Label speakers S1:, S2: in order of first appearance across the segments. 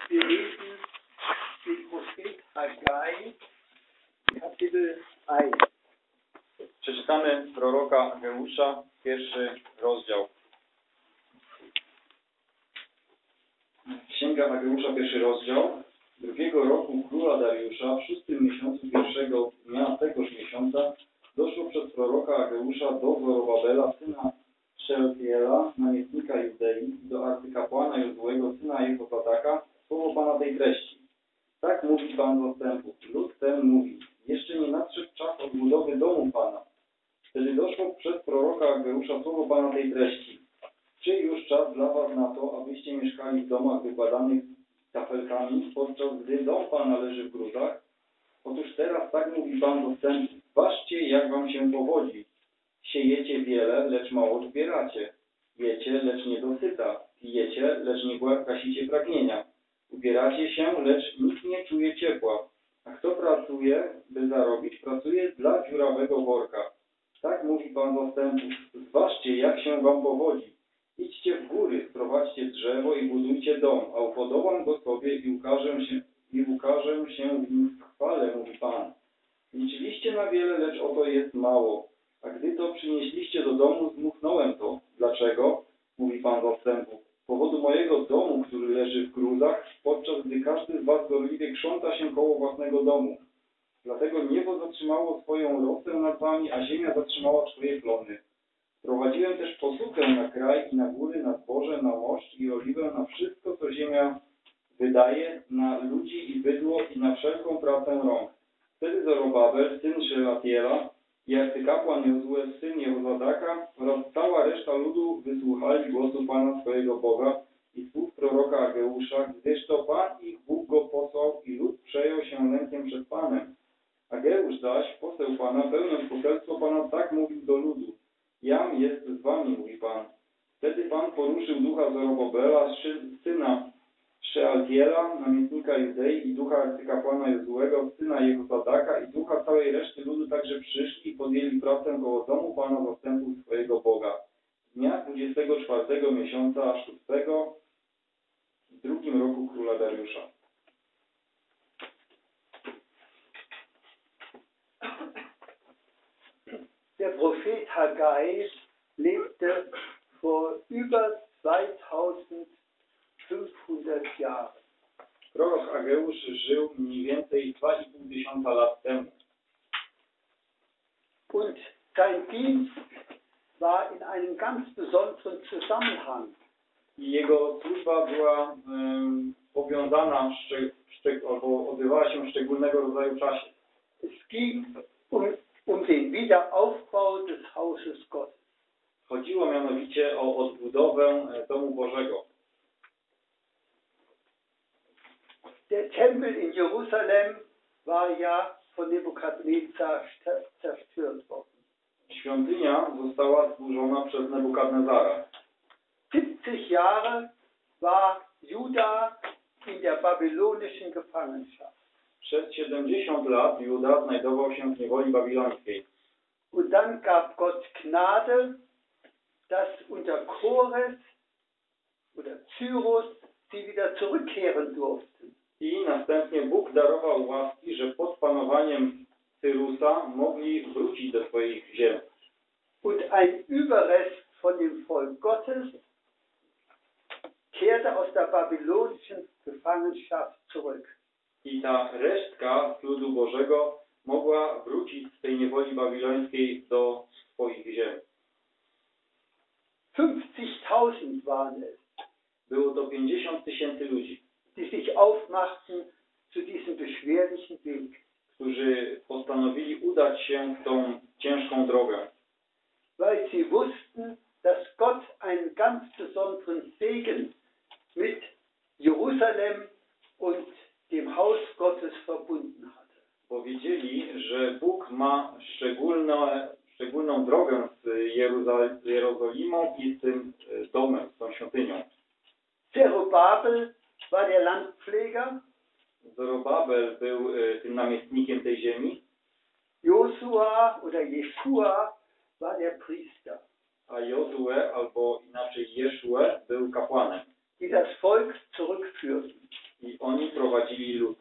S1: Wir lesen den Prophet Haggai, Kapitel 1.
S2: Przeczytamy proroka Ageusza, 1 rozdział. Księga Ageusza, 1 rozdział. 2 roku króla Dariusza, w 6 miesiącu pierwszego dnia tegoż miesiąca doszło przez proroka Ageusza do Zorobabela, syna Szeltiela, namiestnika Judei, do arcykapłana Jozuego, syna Jehozadaka, słowo Pana tej treści. Tak mówi Pan zastępów. Lud ten mówi: jeszcze nie nadszedł czas odbudowy domu Pana. Wtedy doszło przez proroka Ageusza słowo Pana tej treści. Czy już czas dla was na to, abyście mieszkali w domach wykładanych kafelkami, podczas gdy dom Pana leży w gruzach? Otóż teraz tak mówi Pan zastępów. Ważcie, jak wam się powodzi. Siejecie wiele, lecz mało zbieracie. Jecie, lecz nie dosyta. Pijecie, lecz nie gasicie pragnienia. Ubieracie się, lecz nikt nie czuje ciepła. A kto pracuje, by zarobić, pracuje dla dziurawego worka. Tak mówi Pan zastępów. Zważcie, jak się wam powodzi. Idźcie w góry, sprowadźcie drzewo i budujcie dom, a upodobam go sobie i ukażę się w nim w chwale, mówi Pan. Liczyliście na wiele, lecz oto jest mało. A gdy to przynieśliście do domu, zmuchnąłem to. Dlaczego? Mówi Pan zastępów. Z powodu mojego domu, który leży w gruzach, podczas gdy każdy z was gorliwie krząta się koło własnego domu. Dlatego niebo zatrzymało swoją rosę nad wami, a ziemia zatrzymała swoje plony. Prowadziłem też posuchę na kraj i na góry, na zboże, na moszcz i oliwę, na wszystko, co ziemia wydaje, na ludzi i bydło i na wszelką pracę rąk. Wtedy Zorobabel, syn Szelatiela, i arcykapłan Jozue, syn Jehozadaka oraz cała reszta ludu wysłuchali głosu Pana swojego Boga i słów proroka Ageusza, gdyż to Pan ich Bóg go posłał i lud przejął się lękiem przed Panem. Ageusz zaś, poseł Pana, pełniąc poselstwo Pana, tak mówił do ludu. Jam jest z wami, mówi Pan. Wtedy Pan poruszył ducha Zorobabela, syna Szeltiela, namiestnika Judei, i ducha arcykapłana Jozuego, syna Jehozadaka, i ducha całej reszty ludu, także przyszli i podjęli pracę koło domu Pana zastępów swojego Boga. Dnia 24 miesiąca 6 w 2 roku króla Dariusza.
S1: Der Prophet Haggai lebte vor über 2500 Jahren.
S2: Prorok Ageusz żył mniej więcej 2,5 tysiąca lat temu.
S1: Und sein Dienst war in einem ganz besonderen Zusammenhang.
S2: I jego służba była powiązana albo odbywała się w szczególnego rodzaju czasie.
S1: Es ging um den Wiederaufbau des Hauses Gottes.
S2: Chodziło mianowicie o odbudowę domu Bożego.
S1: Der Tempel in Jerusalem war ja von Nebukadnezar zerstört worden.
S2: Świątynia została zburzona przez Nebukadnezara.
S1: 70 Jahre war Juda in der babylonischen Gefangenschaft.
S2: Przez 70 lat Juda znajdował się w niewoli babilońskiej.
S1: Und dann gab Gott Gnade, dass unter Kores oder Cyrus sie wieder zurückkehren durften.
S2: I następnie Bóg darował łaski, że pod panowaniem Cyrusa mogli wrócić do swoich ziem.
S1: Und ein Überrest von dem Volk Gottes kehrte aus der babylonischen Gefangenschaft zurück.
S2: I ta resztka z ludu Bożego mogła wrócić z tej niewoli babilońskiej do swoich ziem.
S1: 50.000 waren es,
S2: Było to 50 tysięcy ludzi,
S1: die sich aufmachten zu diesem beschwerlichen Weg.
S2: którzy postanowili udać się w tą ciężką drogę.
S1: Weil sie wussten, dass Gott einen ganz besonderen Segen mit Jerusalem und dem Haus Gottes verbunden hatte.
S2: Bo wiedzieli, że Bóg ma szczególną drogę z Jerozolimą i z tym domem, z tą świątynią.
S1: Zerubabel war der Landpfleger.
S2: Zorobabel był tym namiestnikiem tej ziemi,
S1: Josua oder Jeszua war der Priester.
S2: a Jozue, albo inaczej Jeszue, był kapłanem.
S1: Die das Volk zurückführten.
S2: i oni prowadzili lud.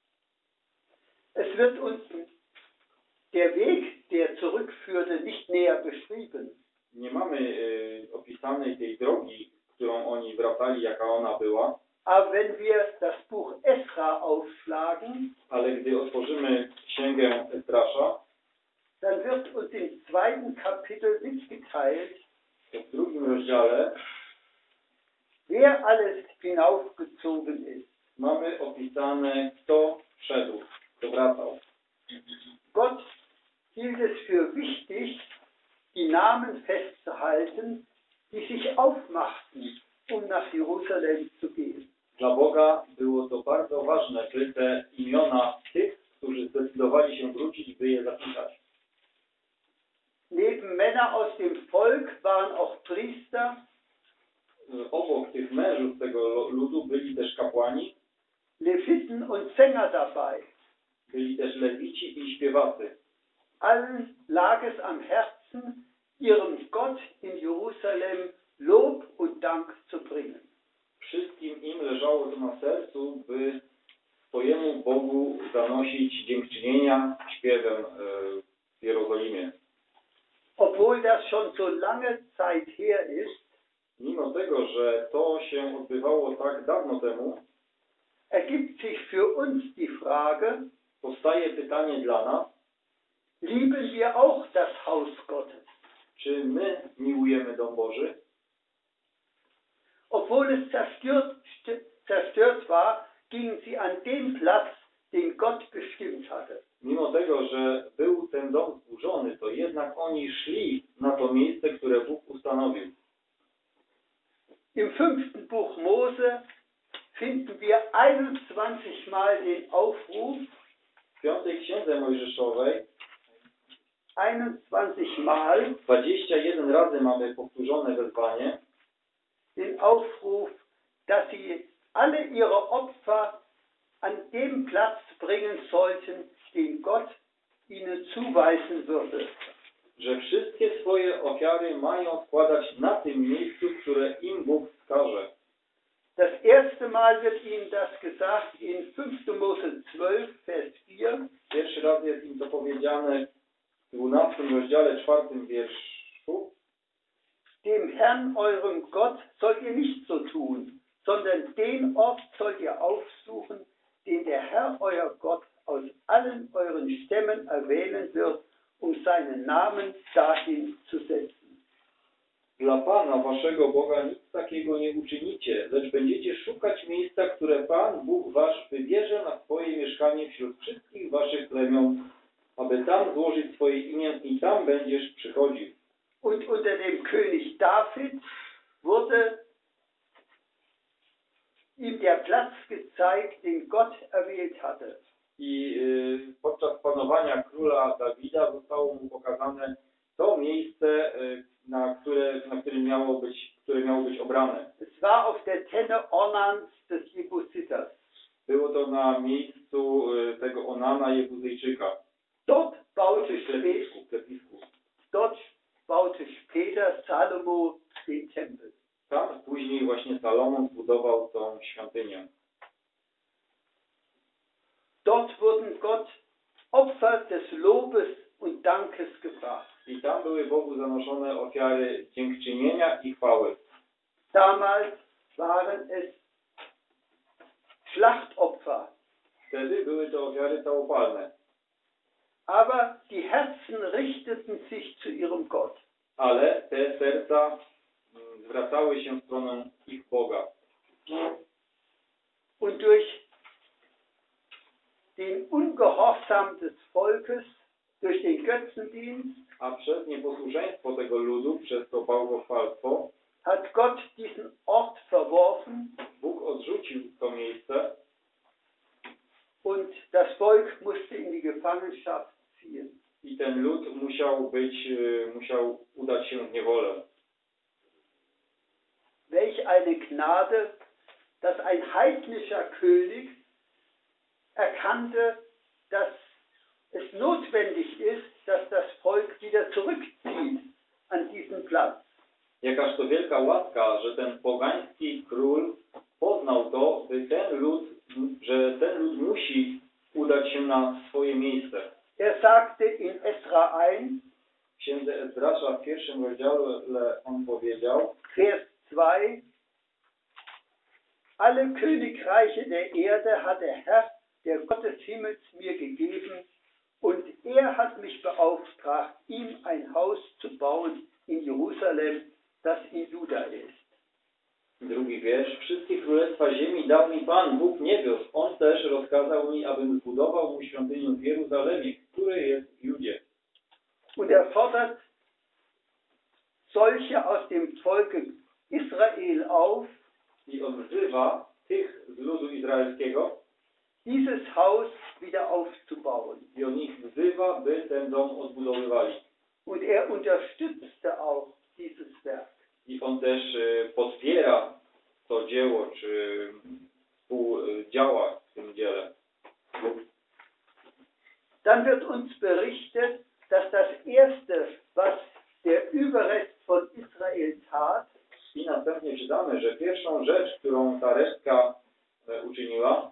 S1: Es wird uns der Weg, der zurückführte, nicht näher beschrieben.
S2: Nie mamy opisanej tej drogi, którą oni wracali, jaka ona była,
S1: Aber wenn wir das Buch Esra aufschlagen,
S2: ale gdy otworzymy księgę Ezdrasza,
S1: dann wird uns im 2. Kapitel mitgeteilt,
S2: to w 2 rozdziale
S1: wer alles hinaufgezogen ist.
S2: mamy opisane, kto szedł, kto wracał.
S1: Gott hielt es für wichtig, die Namen festzuhalten, die sich aufmachten, nach Jerusalem zu gehen.
S2: Dla Boga było to bardzo ważne, by te imiona tych, którzy zdecydowali się wrócić, by je zapisać.
S1: Neben Männer aus dem Volk waren auch Priester,
S2: Obok tych mężów tego ludu byli też kapłani,
S1: Leviten und Sänger dabei.
S2: byli też lewici i śpiewacy.
S1: Allen lag es am Herzen, ihrem Gott in Jerusalem Lob und Dank zu bringen.
S2: Wszystkim im leżało to na sercu, by swojemu Bogu zanosić dziękczynienia śpiewem w Jerozolimie.
S1: Obwohl das schon so lange Zeit her ist,
S2: Mimo tego, że to się odbywało tak dawno temu,
S1: ergibt sich für uns die Frage,
S2: powstaje pytanie dla nas,
S1: lieben wir auch das Haus Gottes?
S2: czy my miłujemy Dom Boży?
S1: Obwohl es zerstört war, gingen sie an den Platz, den Gott bestimmt hatte.
S2: Mimo tego, że był ten dom zburzony, to jednak oni szli na to miejsce, które Bóg ustanowił.
S1: Im 5. Buch Mose finden wir 21 Mal den Aufruf,
S2: W 5. Księdze Mojżeszowej
S1: 21 Mal
S2: 21 razy mamy powtórzone wezwanie,
S1: den Aufruf, dass sie alle ihre Opfer an dem Platz bringen sollten, den Gott ihnen zuweisen würde.
S2: że wszystkie swoje ofiary mają składać na tym miejscu, które im Bóg wskaże.
S1: Das erste Mal wird ihnen das gesagt in 5. Mose 12, Vers 4.
S2: Pierwszy raz jest im to powiedziane w 12 rozdziale, 4 wierszu.
S1: Dem Herrn, eurem Gott, sollt ihr nicht so tun, sondern den Ort sollt ihr aufsuchen, den der Herr, euer Gott, aus allen euren Stämmen erwählen wird, seinen Namen dahin zu setzen.
S2: Dla Pana, waszego Boga, nic takiego nie uczynicie, lecz będziecie szukać miejsca, które Pan, Bóg wasz, wybierze na swoje mieszkanie wśród wszystkich waszych plemion, aby tam złożyć swoje imię i tam będziesz przychodził.
S1: Und unter dem König David wurde ihm der Platz gezeigt, den Gott erwählt hatte.
S2: I podczas panowania króla Dawida zostało mu pokazane to miejsce, które miało być obrane.
S1: Es war auf der Tenne Ornans des Jebusitas.
S2: Było to na miejscu tego Onana Jebuzyjczyka.
S1: Dort baute später Salomo den Tempel.
S2: Tam później właśnie Salomon zbudował tą świątynię.
S1: Dort wurden Gott Opfer des Lobes und Dankes gebracht.
S2: I tam były Bogu zanoszone ofiary dziękczynienia i chwały.
S1: Damals waren es Schlachtopfer.
S2: Wtedy były to ofiary całopalne.
S1: Aber die Herzen richteten sich zu ihrem Gott.
S2: Ale te serca zwracały się w stronę ich Boga.
S1: Und durch den Ungehorsam des Volkes, durch den Götzendienst,
S2: A przez nieposłuszeństwo tego ludu, przez to bałwochwalstwo,
S1: hat Gott diesen Ort verworfen
S2: Bóg odrzucił to miejsce
S1: und das Volk musste in die Gefangenschaft ziehen.
S2: i ten lud musiał udać się w niewolę.
S1: Welch eine Gnade, dass ein heidnischer König erkannte, dass es notwendig ist, dass das Volk wieder zurückzieht an diesen Platz.
S2: Jakaż to wielka łaska, że ten pogański król poznał to, by ten lud musi udać się na swoje miejsce.
S1: Er sagte in Esra 1,
S2: W księdze Ezdrasza w 1 rozdziale on powiedział,
S1: Vers 2, alle Königreiche der Erde hat der Herr, der Gott des Himmels, mir gegeben, und er hat mich beauftragt, ihm ein Haus zu bauen in Jerusalem, das in Juda ist.
S2: Drugi wiersz. Wszystkie królestwa ziemi dał mi Pan, Bóg niebios. On też rozkazał mi, abym zbudował mu świątynię w Jeruzalemie, które jest w Judzie.
S1: Und er fordert solche aus dem Volke Israel auf,
S2: I on wzywa tych z ludu izraelskiego,
S1: dieses Haus wieder aufzubauen.
S2: i on ich wzywa, by ten dom odbudowywali.
S1: Und er unterstützte auch dieses Werk.
S2: I on też podpiera to dzieło, czy współdziała w tym dziele.
S1: Dann wird uns berichtet, dass das Erste, was der Überrest von Israel tat,
S2: I następnie czytamy, że pierwszą rzecz, którą ta resztka uczyniła,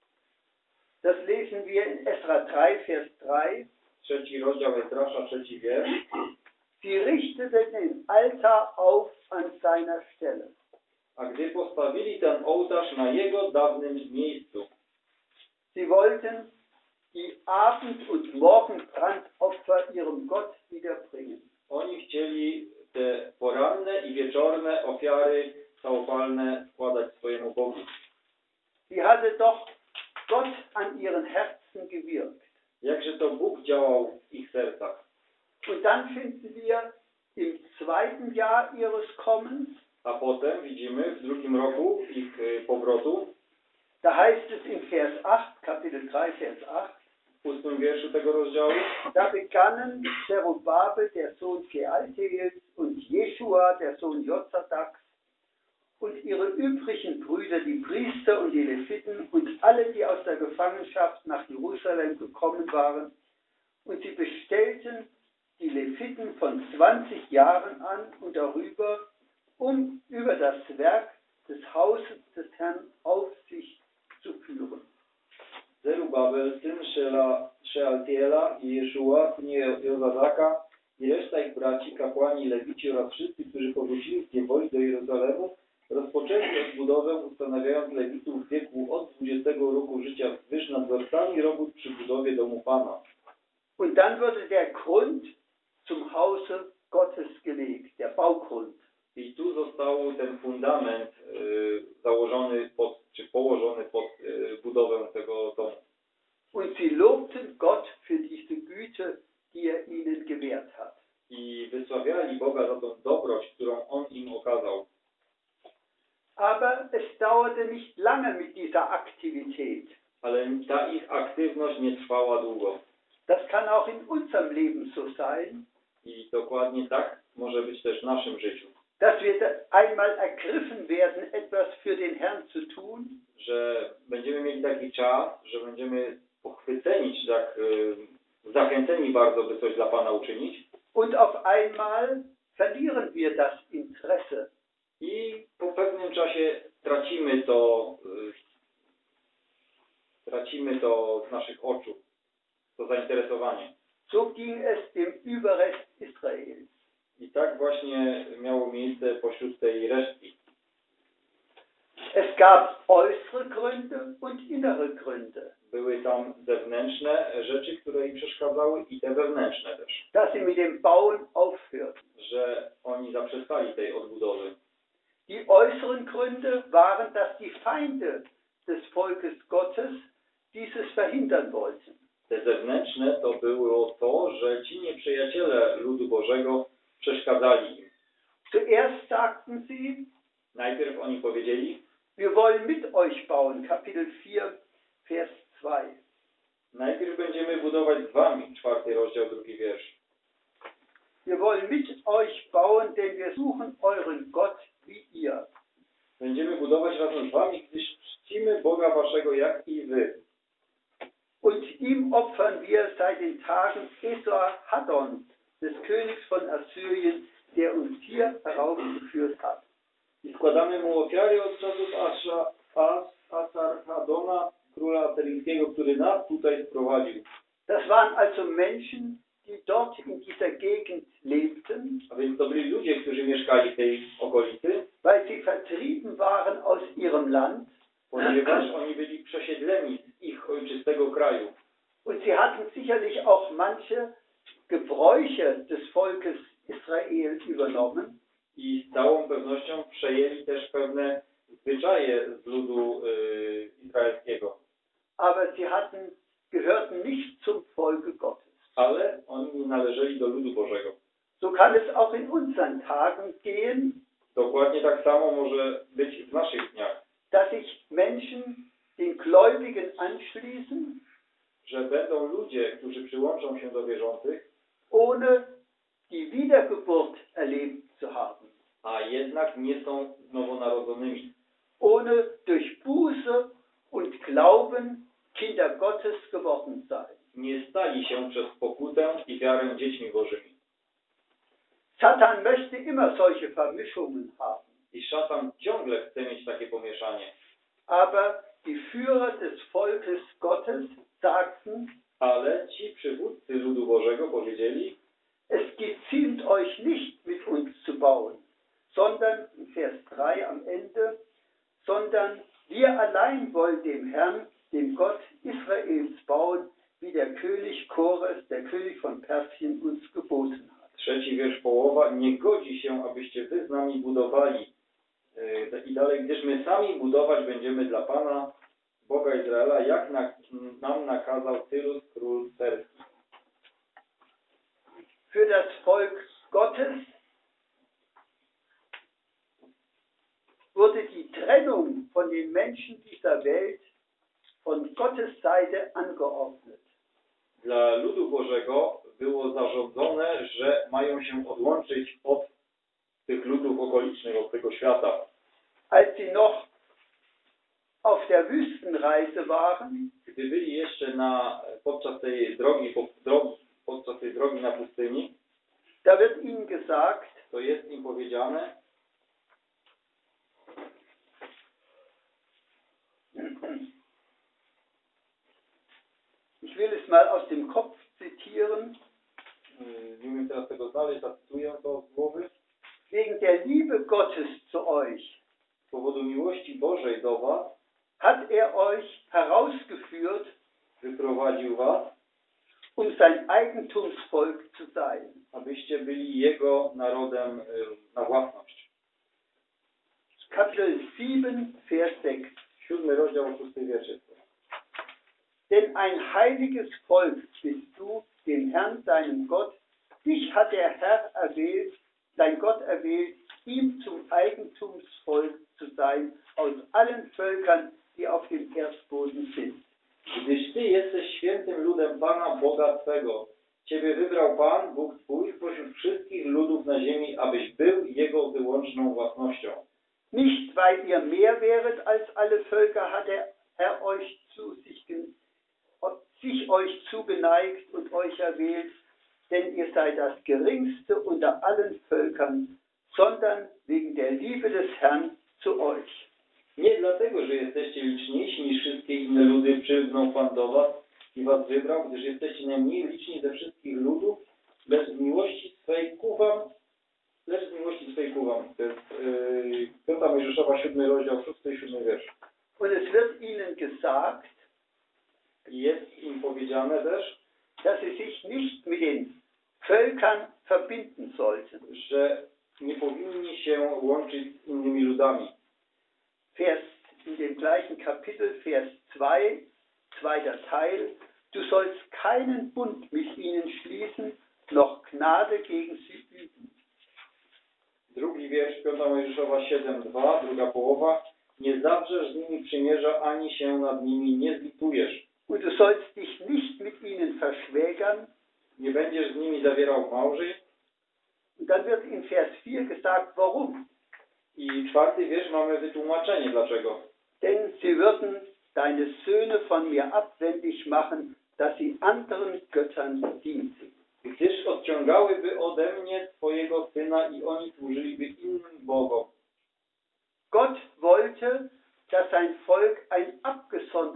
S1: das lesen wir in Esra 3, Vers 3,
S2: 3 rozdział Ezdrasza, 3 wiersz,
S1: sie richteten den Altar auf an seiner Stelle.
S2: a gdy postawili ten ołtarz na jego dawnym miejscu,
S1: Sie wollten die Abend- und Morgenbrandopfer ihrem Gott wiederbringen.
S2: oni chcieli te poranne i wieczorne ofiary całopalne składać swojemu Bogu.
S1: Wie hatte doch Gott an ihren Herzen gewirkt.
S2: Jakże to Bóg działał w ich sercach.
S1: Und dann finden wir im zweiten Jahr ihres Kommens,
S2: A potem widzimy w drugim roku ich powrotu,
S1: da heißt es in Vers 8, Kapitel 3, Vers 8,
S2: w 8 wierszu tego rozdziału,
S1: da begannen Zerubabel, der Sohn Shealtiels, und Jeschua, der Sohn Jozadaks, und ihre übrigen Brüder, die Priester und die Leviten, und alle, die aus der Gefangenschaft nach Jerusalem gekommen waren, und sie bestellten die Leviten von 20 Jahren an und darüber, um über das Werk des Hauses des Herrn Aufsicht zu führen.
S2: Zerubabel, syn Shealtiela i Jeszua, syn Jozadaka i reszta ich braci, kapłani, lewici oraz wszyscy, którzy powrócili z niewoli do Jerozolemu, rozpoczęli odbudowę, ustanawiając lewitów w wieku od 20 roku życia wzwyż nadzorcami robót przy budowie domu Pana.
S1: Und dann wurde der Grund zum Hause Gottes gelegt, der Baugrund.
S2: I tu został ten fundament założony czy położony pod budowę tego domu.
S1: Und sie lobten Gott für diese Güte, die er ihnen gewährt hat.
S2: I wysławiali Boga za tą dobroć, którą On im okazał.
S1: Aber es dauerte nicht lange mit dieser Aktivität.
S2: Ale ta ich aktywność nie trwała długo.
S1: Das kann auch in unserem Leben so sein,
S2: I dokładnie tak może być też w naszym życiu.
S1: dass wir einmal ergriffen werden, etwas für den Herrn zu tun,
S2: Że będziemy mieli taki czas, że będziemy pochwyceni, czy tak zachęceni bardzo, by coś dla Pana uczynić.
S1: und auf einmal verlieren wir das Interesse.
S2: I po pewnym czasie tracimy to z naszych oczu, to zainteresowanie.
S1: So ging es dem Überrest Israels.
S2: I tak właśnie miało miejsce pośród tej resztki.
S1: Es gab äußere Gründe und innere Gründe,
S2: Były tam zewnętrzne rzeczy, które im przeszkadzały i te wewnętrzne też.
S1: dass sie mit dem Bauen aufhörten.
S2: Że oni zaprzestali tej odbudowy.
S1: Die äußeren Gründe waren, dass die Feinde des Volkes Gottes dieses verhindern wollten.
S2: Te zewnętrzne to było to, że ci nieprzyjaciele ludu Bożego przeszkadzali im.
S1: Zuerst sagten sie,
S2: Najpierw oni powiedzieli,
S1: wir wollen mit euch bauen, Kapitel 4, Vers 2.
S2: najpierw będziemy budować z wami, 4 rozdział, 2 wiersz.
S1: Wir wollen mit euch bauen, denn wir suchen euren Gott wie ihr.
S2: Będziemy budować razem z wami, gdyż czcimy Boga waszego jak i wy.
S1: Und ihm opfern wir seit den Tagen Esarhaddon, des Königs von Assyrien, der uns hier heraufgeführt hat.
S2: I składamy mu ofiary od czasów Asarhadona, króla asyryjskiego, który nas tutaj sprowadził.
S1: Das waren also Menschen, die dort in dieser Gegend lebten,
S2: A więc to byli ludzie, którzy mieszkali w tej okolicy,
S1: weil sie vertrieben waren aus ihrem Land.
S2: ponieważ oni byli przesiedleni z ich ojczystego kraju.
S1: Und sie hatten sicherlich auch manche Gebräuche des Volkes Israel übernommen.
S2: I z całą pewnością przejęli też pewne zwyczaje z ludu izraelskiego.
S1: Aber sie gehörten nicht zum Volke Gottes.
S2: Ale oni nie należeli do ludu Bożego.
S1: So kann es auch in unseren Tagen gehen,
S2: Dokładnie tak samo może być w naszych dniach,
S1: dass sich Menschen den Gläubigen anschließen,
S2: że będą ludzie, którzy przyłączą się do wierzących,
S1: ohne die Wiedergeburt erlebt zu haben,
S2: a jednak nie są nowonarodzonymi.
S1: ohne durch Buße und Glauben Kinder Gottes geworden sein.
S2: Nie stali się przez pokutę i wiarę dziećmi Bożymi.
S1: Satan möchte immer solche Vermischungen haben,
S2: I szatan ciągle chce mieć takie pomieszanie.
S1: aber die Führer des Volkes Gottes sagten,
S2: Ale ci przywódcy ludu Bożego powiedzieli,
S1: es geziemt euch nicht mit uns zu bauen, sondern, in Vers 3 am Ende, sondern wir allein wollen dem Herrn, dem Gott Israels bauen, wie der König Kores, der König von Persien, uns geboten hat.
S2: 3 wiersz połowa, nie godzi się, abyście wy z nami budowali. I dalej, gdyż my sami budować będziemy dla Pana, Boga Izraela, jak nam nakazał Cyrus, król perski.
S1: Für das Volk Gottes wurde die Trennung von den Menschen dieser Welt von Gottes Seite angeordnet.
S2: Dla ludu Bożego było zarządzone, że mają się odłączyć od tych ludów okolicznych, od tego świata.
S1: Als sie noch auf der Wüstenreise waren,
S2: Gdy byli jeszcze podczas tej drogi na pustyni,
S1: da wird ihnen gesagt,
S2: to jest im powiedziane,
S1: ich will es mal aus dem Kopf zitieren,
S2: nie umiem teraz tego znaleźć, zacytuję to z głowy,
S1: wegen der Liebe Gottes zu euch
S2: z powodu miłości Bożej do was,
S1: hat euch herausgeführt,
S2: wyprowadził was,
S1: sein Eigentumsvolk zu sein.
S2: abyście byli Jego narodem na własność.
S1: Kapitel 7, Vers 6.
S2: 7 rozdział, 6 wiersz.
S1: Denn ein heiliges Volk bist du, dem Herrn, deinem Gott. Dich hat der Herr erwählt, dein Gott erwählt, ihm zum Eigentumsvolk zu sein, aus allen Völkern, die auf dem Erdboden sind.
S2: Gdyż Ty jesteś świętym ludem Pana, Boga Twego. Ciebie wybrał Pan, Bóg Twój, spośród wszystkich ludów na ziemi, abyś był Jego wyłączną własnością.
S1: Nicht, weil ihr mehr wäret als alle Völker, hat der Herr euch sich euch zugeneigt und euch erwählt, denn ihr seid das geringste unter allen Völkern, sondern wegen der Liebe des Herrn zu euch.
S2: Nie dlatego, że jesteście liczniejsi niż wszystkie inne ludy, przylgnął Pan do was i was wybrał, gdyż jesteście najmniej liczni ze wszystkich ludów, lecz z miłości swej ku wam. To jest 5 Mojżeszowa, 7 rozdział, 6 i 7 wiersz.
S1: Und es wird ihnen gesagt,
S2: I jest im powiedziane też,
S1: dass sie sich nicht mit den Völkern verbinden sollten.
S2: że nie powinni się łączyć z innymi ludami.
S1: In dem gleichen Kapitel, Vers 2, zweiter Teil, du sollst keinen Bund mit ihnen schließen, noch Gnade gegen sie üben.
S2: Drugi wiersz, 5 Mojżeszowa 7:2, druga połowa. Nie zawrzesz z nimi przymierza, ani się nad nimi nie zlitujesz.
S1: Und du sollst dich nicht mit ihnen verschwägern.
S2: Nie będziesz z nimi zawierał małżeństw.
S1: Und dann wird in Vers 4 gesagt, warum?
S2: I 4 wiersz mamy wytłumaczenie dlaczego.
S1: Denn sie würden deine Söhne von mir abwendig machen, dass sie anderen Göttern dienten.
S2: Gdyż odciągałyby ode mnie twojego syna i oni służyliby innym bogom.
S1: Gott wollte, dass sein Volk ein abgesondertes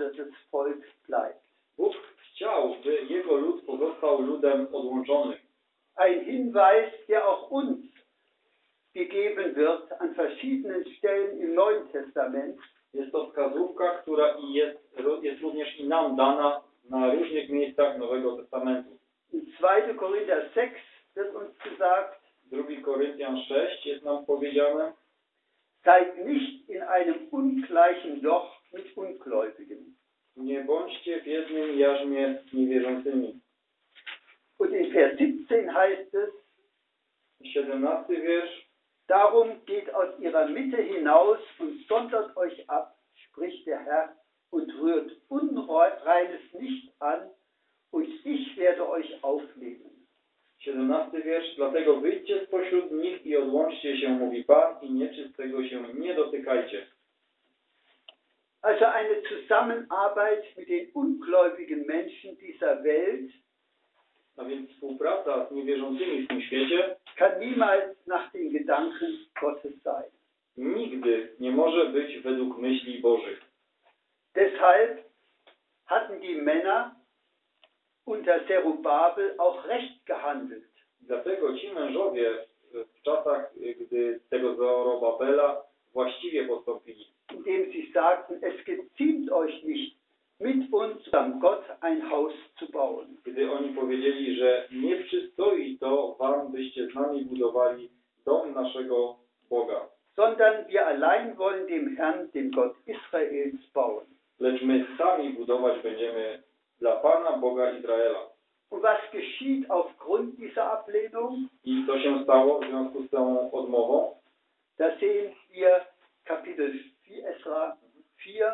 S1: ausgesondertes Volk bleibt.
S2: Bóg chciał, by Jego lud pozostał ludem odłączonym.
S1: Ein Hinweis, der auch uns gegeben wird an verschiedenen Stellen im Neuen Testament.
S2: Jest to wskazówka, która jest również i nam dana na różnych miejscach Nowego Testamentu.
S1: In 2. Korinther 6 wird uns gesagt,
S2: 2 Koryntian 6 jest nam powiedziane:
S1: seid nicht in einem ungleichen Joch mit Ungläubigen.
S2: Nie bądźcie w jednym jarzmie z niewierzącymi.
S1: Und in Vers 17 heißt es,
S2: 17 wiersz:
S1: darum geht aus ihrer Mitte hinaus und sondert euch ab, spricht der Herr, und rührt Unreines nicht an, und ich werde euch aufnehmen.
S2: 17 wiersz: dlatego wyjdźcie spośród nich i odłączcie się, mówi Pan, i nieczystego się nie dotykajcie.
S1: Also eine Zusammenarbeit mit den ungläubigen Menschen dieser Welt
S2: A więc współpraca z niewierzącymi w tym świecie
S1: kann niemals nach den Gedanken Gottes sein.
S2: nigdy nie może być według myśli Bożych.
S1: Deshalb hatten die Männer unter Zerubabel auch recht gehandelt.
S2: Dlatego ci mężowie w czasach, gdy tego Zorobabela właściwie postąpili.
S1: Indem sie sagten, es geziemt euch nicht, mit uns am Gott ein Haus zu bauen.
S2: Kiedy oni powiedzieli, że nie przystoi to wam, byście z nami budowali dom naszego Boga,
S1: Sondern wir allein wollen dem Herrn, dem Gott Israels, bauen.
S2: lecz my sami budować będziemy dla Pana, Boga Izraela.
S1: Und was geschieht aufgrund dieser Ablehnung?
S2: I co się stało w związku z tą odmową?
S1: Da sehen wir Kapitel 4, Esra 4,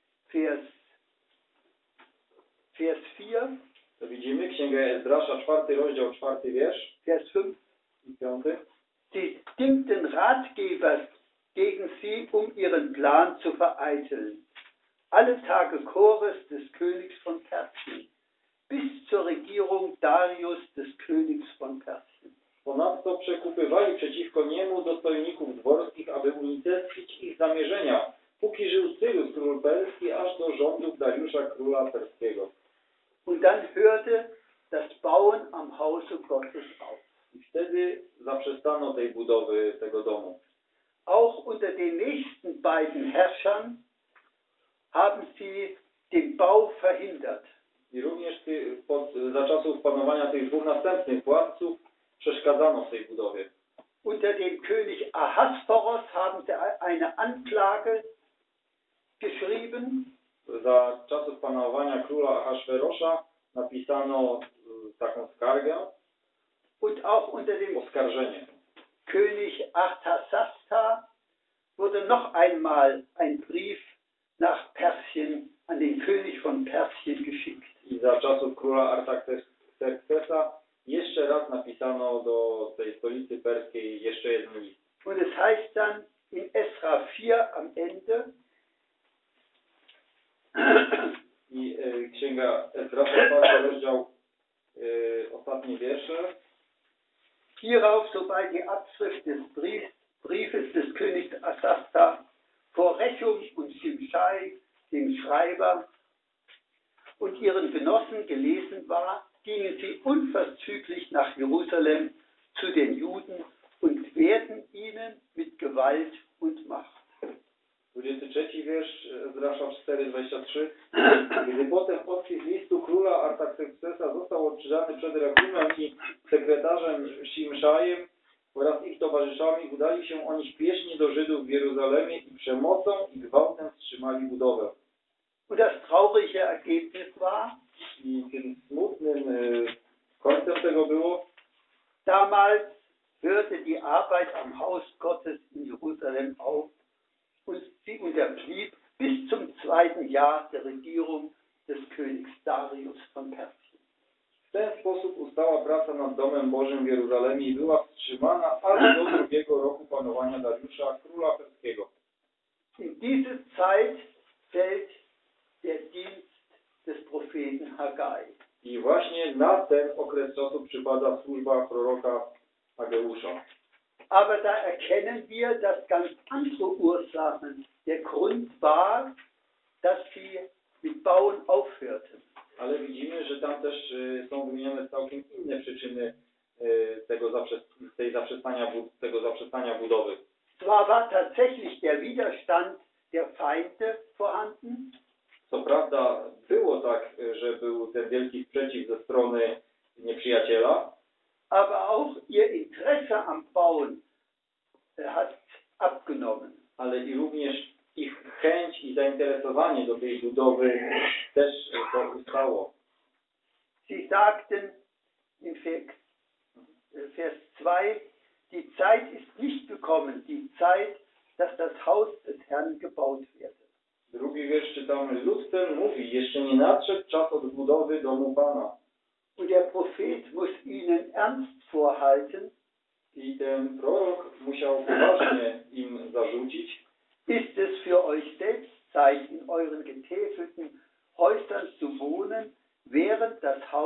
S1: Vers 4,
S2: To widzimy Księgę Ezdrasza, 4 rozdział, 4 wiersz
S1: Vers 5.
S2: i 5.
S1: Sie dingten Ratgeber gegen sie, ihren Plan zu vereiteln. Alle Tage Kores des Königs von Persien, bis zur Regierung Darius des Königs von Persien.
S2: Ponadto przekupywali przeciwko niemu dostojników dworskich, aby unicestwić ich zamierzenia, póki żył Cyrus, król perski, aż do rządów Dariusza, króla perskiego.
S1: Und dann hörte das Bauen am Hause Gottes auf.
S2: I wtedy zaprzestano tej budowy tego domu.
S1: Auch unter den nächsten beiden Herrschern haben sie den Bau verhindert.
S2: I również za czasów panowania tych dwóch następnych władców przeszkadzano w tej budowie.
S1: Unter dem König Ahasveros haben sie eine Anklage geschrieben.
S2: Za czasów panowania króla Ahasferosza napisano taką skargę,
S1: Und auch unter dem
S2: oskarżenie.
S1: König Artasasta wurde noch einmal ein Brief nach Persien an den König von Persien geschickt.
S2: I za czasów króla Artaxerxesa jeszcze raz napisano do tej stolicy perskiej jeszcze jeden list.
S1: Und es heißt dann in Esra 4 am Ende,
S2: I Księga Ezdrasza, 4 rozdział, ostatnie wiersze.
S1: hierauf, sobald die Abschrift des Briefes des Königs Artasasta vor Rechum und Shimshai, dem Schreiber, und ihren Genossen gelesen war, gingen sie unverzüglich nach Jerusalem zu den Juden und wehrten ihnen mit Gewalt und Macht.
S2: 23 wiersz Ezdrasza 4:23. Gdy potem podpis listu króla Artaxerxesa został odczytany przed Rechumem i sekretarzem Shimszajem oraz ich towarzyszami, udali się oni śpiesznie do Żydów w Jerozolimie i przemocą i gwałtem wstrzymali budowę.
S1: Und das traurige Ergebnis war,
S2: I tym smutnym końcem tego było,
S1: damals hörte die Arbeit am Haus Gottes in Jerusalem auf und sie unterblieb bis zum 2. Jahr der Regierung des Königs Darius von Persien.
S2: w ten sposób ustała praca nad Domem Bożym w Jeruzalemie i była wstrzymana aż do 2. roku panowania Dariusza, króla perskiego.
S1: In diese Zeit fällt der Dienst des Propheten Haggai.
S2: I właśnie na ten okres czasu przypada służba proroka Hageusza.
S1: Aber da erkennen wir, dass ganz andere Ursachen der Grund war, dass sie mit Bauen aufhörten.
S2: Ale widzimy, że tam też są wymienione całkiem inne przyczyny tego zaprzestania budowy.
S1: Zwar war tatsächlich der Widerstand der Feinde vorhanden,
S2: Co prawda było tak, że był ten wielki sprzeciw ze strony nieprzyjaciela,
S1: aber auch ihr Interesse am Bauen hat abgenommen.
S2: ale i również ich chęć i zainteresowanie do tej budowy też to ustało.
S1: Sie sagten in Vers 2, die Zeit ist nicht gekommen, die Zeit, dass das Haus des Herrn gebaut werde.
S2: Drugi wiersz czytamy, lud ten mówi, jeszcze nie nadszedł czas odbudowy domu Pana.
S1: Und der Prophet muss ihnen ernst vorhalten,
S2: I ten prorok musiał poważnie im zarzucić,
S1: ist es für euch selbst Zeit, in euren getäfelten Häusern zu wohnen, während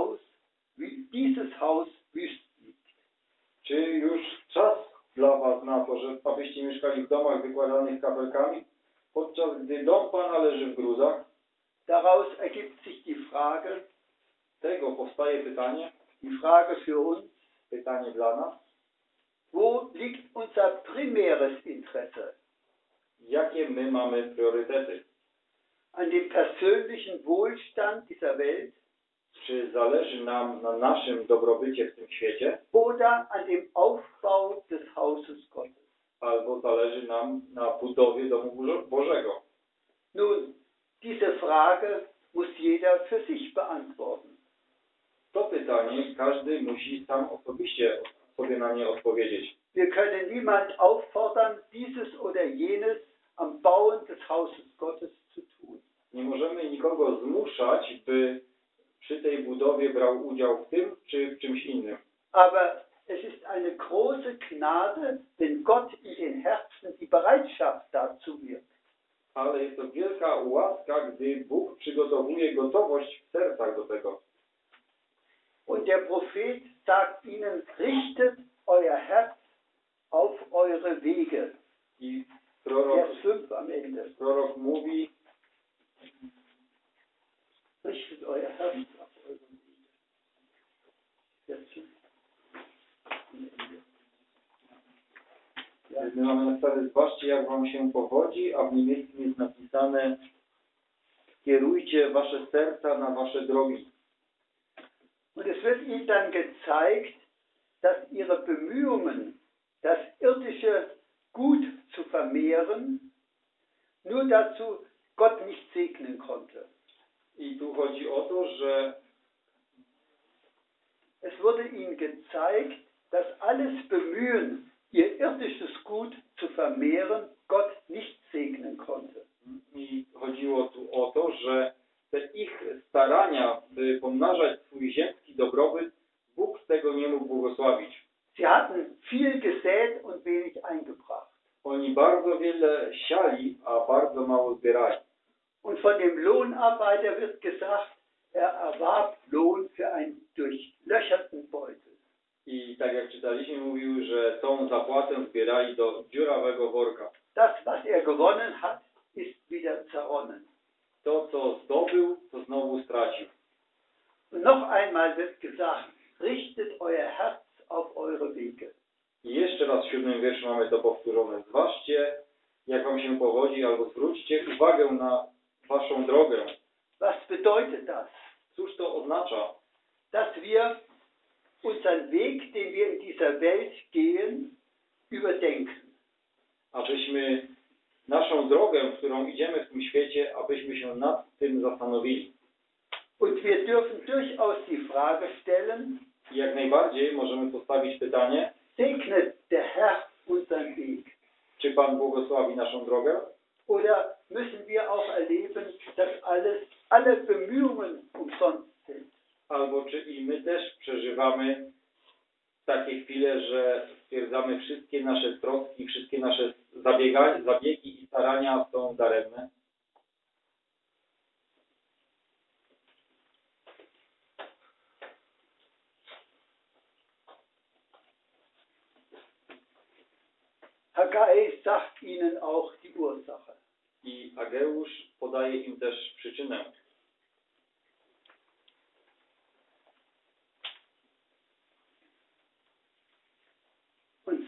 S1: dieses Haus wüst liegt.
S2: czy już czas dla was na to, abyście mieszkali w domach wykładanych kapelkami, podczas gdy dom Pana leży w gruzach?
S1: Daraus ergibt sich die Frage,
S2: Tego powstaje pytanie,
S1: die Frage für uns,
S2: pytanie dla nas,
S1: wo liegt unser primäres Interesse?
S2: jakie my mamy priorytety?
S1: An dem persönlichen Wohlstand dieser Welt
S2: Czy zależy nam na naszym dobrobycie w tym świecie,
S1: oder an dem Aufbau des Hauses Gottes?
S2: albo zależy nam na budowie domu Bożego?
S1: Nun, diese Frage muss jeder für sich beantworten.
S2: To pytanie każdy musi sam osobiście sobie na nie odpowiedzieć.
S1: Wir können niemand auffordern, dieses oder jenes am Bauen des Hauses Gottes zu tun.
S2: Nie możemy nikogo zmuszać, by przy tej budowie brał udział w tym czy w czymś innym.
S1: Aber es ist eine große Gnade, wenn Gott in den Herzen die Bereitschaft dazu wirkt.
S2: Ale jest to wielka łaska, gdy Bóg przygotowuje gotowość w sercach do tego.
S1: Und der Prophet sagt ihnen, richtet euer Herz auf eure Wege.
S2: I
S1: Vers 5 am Ende.
S2: prorok mówi,
S1: Richtet euer Herz auf eure Wege. Vers 5 am Ende. Ja.
S2: my mamy napisane, zważcie jak wam się powodzi, a w niemieckim jest napisane, kierujcie wasze serca na wasze drogi.
S1: Und es wird ihnen dann gezeigt, dass ihre Bemühungen, das irdische Gut zu vermehren, nur dazu Gott nicht segnen konnte.
S2: I tu chodzi o to, że
S1: Es wurde ihnen gezeigt, dass alles Bemühen, ihr irdisches Gut zu vermehren, Gott nicht segnen konnte.
S2: i chodziło tu o to, że te ich starania, by pomnażać swój ziemski dobrobyt, Bóg z tego nie mógł błogosławić.
S1: Sie hatten viel gesät und wenig eingebracht.
S2: Oni bardzo wiele siali, a bardzo mało zbierali.
S1: Und von dem Lohnarbeiter wird gesagt, er erwarb Lohn für einen durchlöcherten Beutel.
S2: I tak jak czytaliśmy, mówił, że tą zapłatę zbierali do dziurawego worka.
S1: Das, was er gewonnen hat, ist wieder zerronnen.
S2: To, co zdobył, to znowu stracił.
S1: Und noch einmal wird gesagt, richtet euer Herz auf eure Wege.
S2: I jeszcze raz w 7 wierszu mamy to powtórzone. Zważcie, jak wam się powodzi, albo zwróćcie uwagę na waszą drogę.
S1: Was bedeutet das?
S2: Cóż to oznacza?
S1: Dass wir unseren Weg, den wir in dieser Welt gehen, überdenken.
S2: Abyśmy naszą drogę, którą idziemy w tym świecie, abyśmy się nad tym zastanowili.
S1: Und wir dürfen durchaus die Frage stellen,
S2: I jak najbardziej możemy postawić pytanie,
S1: segnet der Herr unseren Weg?
S2: czy Pan błogosławi naszą drogę?
S1: Oder müssen wir auch erleben, dass alle Bemühungen umsonst sind?
S2: Albo czy i my też przeżywamy takie chwile, że stwierdzamy, wszystkie nasze troski, wszystkie nasze zabiegi i starania są daremne?
S1: Haggai sagt ihnen auch die Ursache.
S2: I Ageusz podaje im też przyczynę.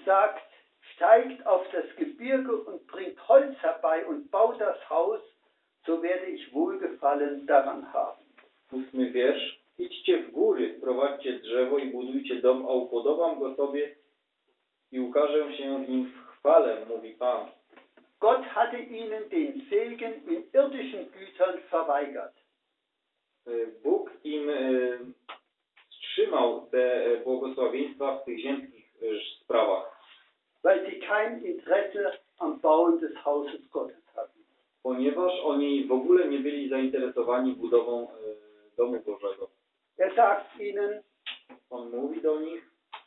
S1: sagt, steigt auf das Gebirge und bringt Holz herbei und baut das Haus, so werde ich Wohlgefallen daran haben.
S2: 8 wiersz. Idźcie w góry, prowadźcie drzewo i budujcie dom, a upodobam go sobie i ukażę się w nim w chwale, mówi Pan.
S1: Gott hatte ihnen den Segen in irdischen Gütern verweigert.
S2: Bóg im wstrzymał te błogosławieństwa w tych ziemskich sprawach,
S1: Weil sie kein Interesse am Bauen des Hauses Gottes hatten.
S2: ponieważ oni w ogóle nie byli zainteresowani budową domu Bożego.
S1: Er sagt ihnen,
S2: On mówi do nich,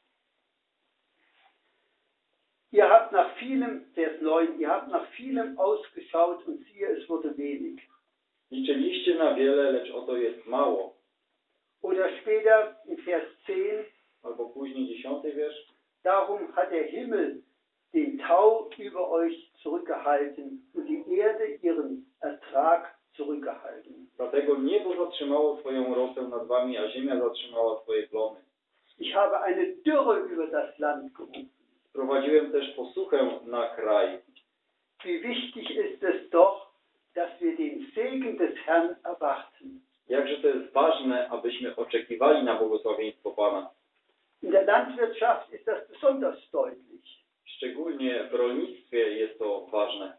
S1: ihr habt nach vielem, Vers 9, ihr habt nach vielem ausgeschaut und siehe, es wurde wenig.
S2: liczyliście na wiele, lecz oto jest mało.
S1: Oder später in Vers 10,
S2: Albo później 10 wiersz.
S1: darum hat der Himmel den Tau über euch zurückgehalten und die Erde ihren Ertrag zurückgehalten.
S2: Dlatego niebo zatrzymało swoją rosę nad wami, a ziemia zatrzymała swoje plony.
S1: Ich habe eine Dürre über das Land gerufen.
S2: Prowadziłem też posuchę na kraj.
S1: Wie wichtig ist es doch, dass wir den Segen des Herrn erwarten.
S2: Jakże to jest ważne, abyśmy oczekiwali na błogosławieństwo Pana.
S1: In der Landwirtschaft ist das besonders deutlich.
S2: Szczególnie w rolnictwie jest to ważne.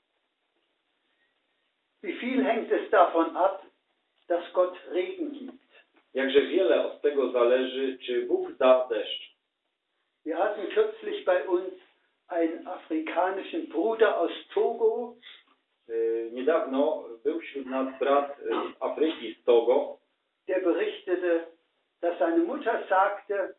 S1: Wie viel hängt es davon ab, dass Gott Regen gibt?
S2: Jakże wiele od tego zależy, czy Bóg da deszcz.
S1: Wir hatten kürzlich bei uns einen afrikanischen Bruder aus Togo.
S2: Niedawno był wśród nas brat z Afryki, z Togo,
S1: Der berichtete, dass seine Mutter sagte,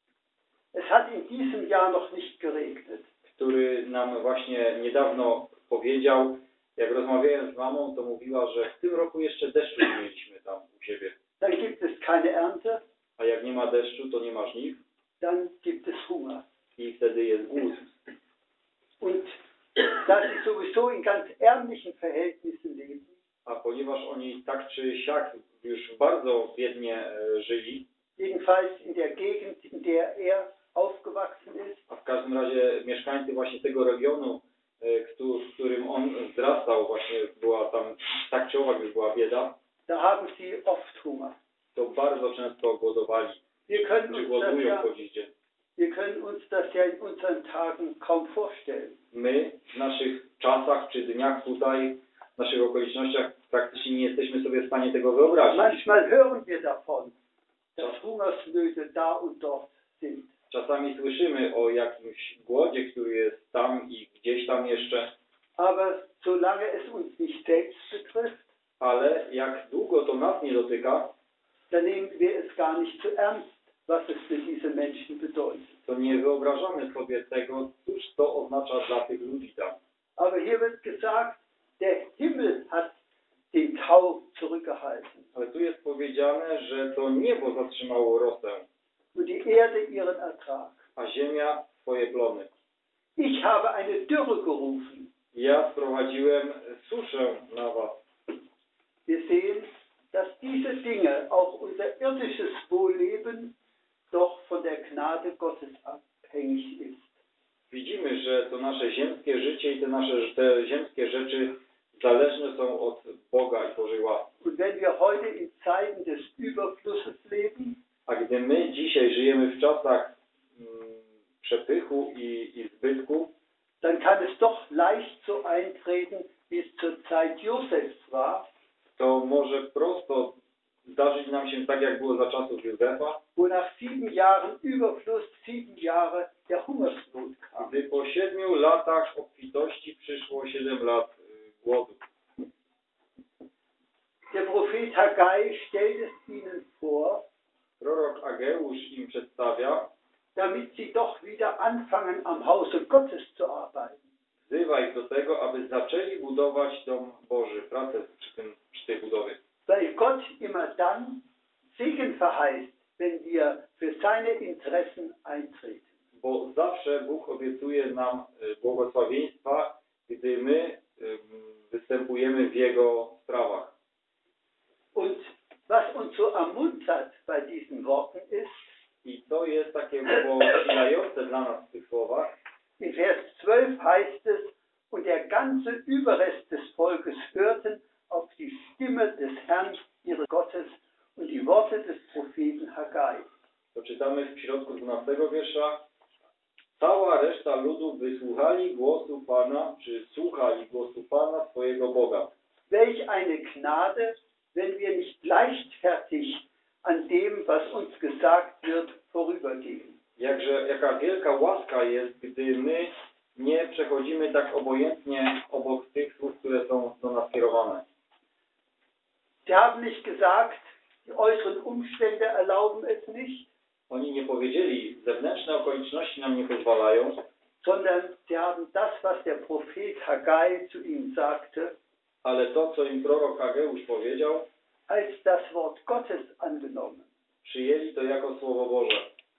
S1: es hat in diesem Jahr noch nicht geregnet.
S2: który nam właśnie niedawno powiedział, jak rozmawiałem z mamą, to mówiła, że w tym roku jeszcze deszczu nie mieliśmy tam u siebie.
S1: Dann gibt es keine Ernte,
S2: A jak nie ma deszczu, to nie ma żniw
S1: dann gibt es Hunger.
S2: i wtedy jest głód.
S1: Und da sie sowieso in ganz ärmlichen Verhältnissen leben,
S2: A ponieważ oni tak czy siak już bardzo biednie żyli,
S1: jedenfalls in der Gegend, in der er aufgewachsen ist,
S2: a w każdym razie mieszkańcy właśnie tego regionu, w którym on wzrastał, właśnie była tam, tak czy owak już była bieda,
S1: da haben sie oft Hunger.
S2: to bardzo często głodowali,
S1: Wir können
S2: czy
S1: uns
S2: głodują po dziś dzień.
S1: wir können uns das ja in unseren Tagen kaum vorstellen.
S2: My w naszych czasach czy dniach tutaj, w naszych okolicznościach praktycznie nie jesteśmy sobie w stanie tego wyobrazić.
S1: Manchmal hören wir davon, dass Hungersnöte da und dort sind.
S2: Czasami słyszymy o jakimś głodzie, który jest tam i gdzieś tam jeszcze,
S1: Aber solange es uns nicht selbst betrifft,
S2: ale jak długo to nas nie dotyka,
S1: dann nehmen wir es gar nicht zu ernst, was es für diese Menschen bedeutet.
S2: to nie wyobrażamy sobie tego, cóż to oznacza dla tych ludzi tam.
S1: Aber hier wird gesagt, der Himmel hat den Tau zurückgehalten
S2: Ale tu jest powiedziane, że to niebo zatrzymało rosę,
S1: und die Erde ihren Ertrag.
S2: a ziemia swoje plony.
S1: Ich habe eine Dürre gerufen.
S2: Ja sprowadziłem suszę na was.
S1: Wir sehen, dass diese Dinge, auch unser irdisches Wohlleben, doch von der Gnade Gottes abhängig ist.
S2: Widzimy, że to nasze ziemskie życie i te ziemskie rzeczy zależne są od Boga i Bożej łaski.
S1: Und wenn wir heute in Zeiten des Überflusses leben,
S2: A gdy my dzisiaj żyjemy w czasach przepychu i zbytku,
S1: dann kann es doch leicht so eintreten, wie es zur Zeit Josefs war,
S2: to może prosto zdarzyć nam się tak, jak było za czasów Józefa,
S1: wo nach 7 Jahren Überfluss 7 Jahre der Hungersnot kam.
S2: gdy po 7 latach obfitości przyszło 7 lat głodu.
S1: Der Prophet Haggai stellt es ihnen vor,
S2: Prorok Ageusz im przedstawia,
S1: damit sie doch wieder anfangen, am Hause Gottes zu arbeiten.
S2: wzywa ich do tego, aby zaczęli budować dom Boży, pracę przy tej budowie.
S1: Weil Gott immer dann Segen verheißt, wenn wir für seine Interessen eintreten.
S2: Bo zawsze Bóg obiecuje nam błogosławieństwa, gdy my występujemy w Jego sprawach.
S1: Und was uns so ermuntert bei diesen Worten ist,
S2: I to jest takie posilające dla nas w tych słowach,
S1: In Vers 12 heißt es, und der ganze Überrest des Volkes hörten auf die Stimme des Herrn, ihres Gottes, und die Worte des Propheten Haggai.
S2: To czytamy w środku 12 wiersza. Cała reszta ludu wysłuchali głosu Pana, czy słuchali głosu Pana, swojego Boga.
S1: Welch eine Gnade, wenn wir nicht leichtfertig an dem, was uns gesagt wird, vorübergehen.
S2: Jaka wielka łaska jest, gdy my nie przechodzimy tak obojętnie obok tych słów, które są do nas kierowane.
S1: Sie haben nicht gesagt, die äußeren Umstände erlauben es nicht,
S2: Oni nie powiedzieli, zewnętrzne okoliczności nam nie pozwalają,
S1: sondern sie haben das, was der Prophet Haggai zu ihnen sagte,
S2: ale to, co im prorok Hageusz powiedział,
S1: als das Wort Gottes angenommen.
S2: przyjęli to jako Słowo Boże.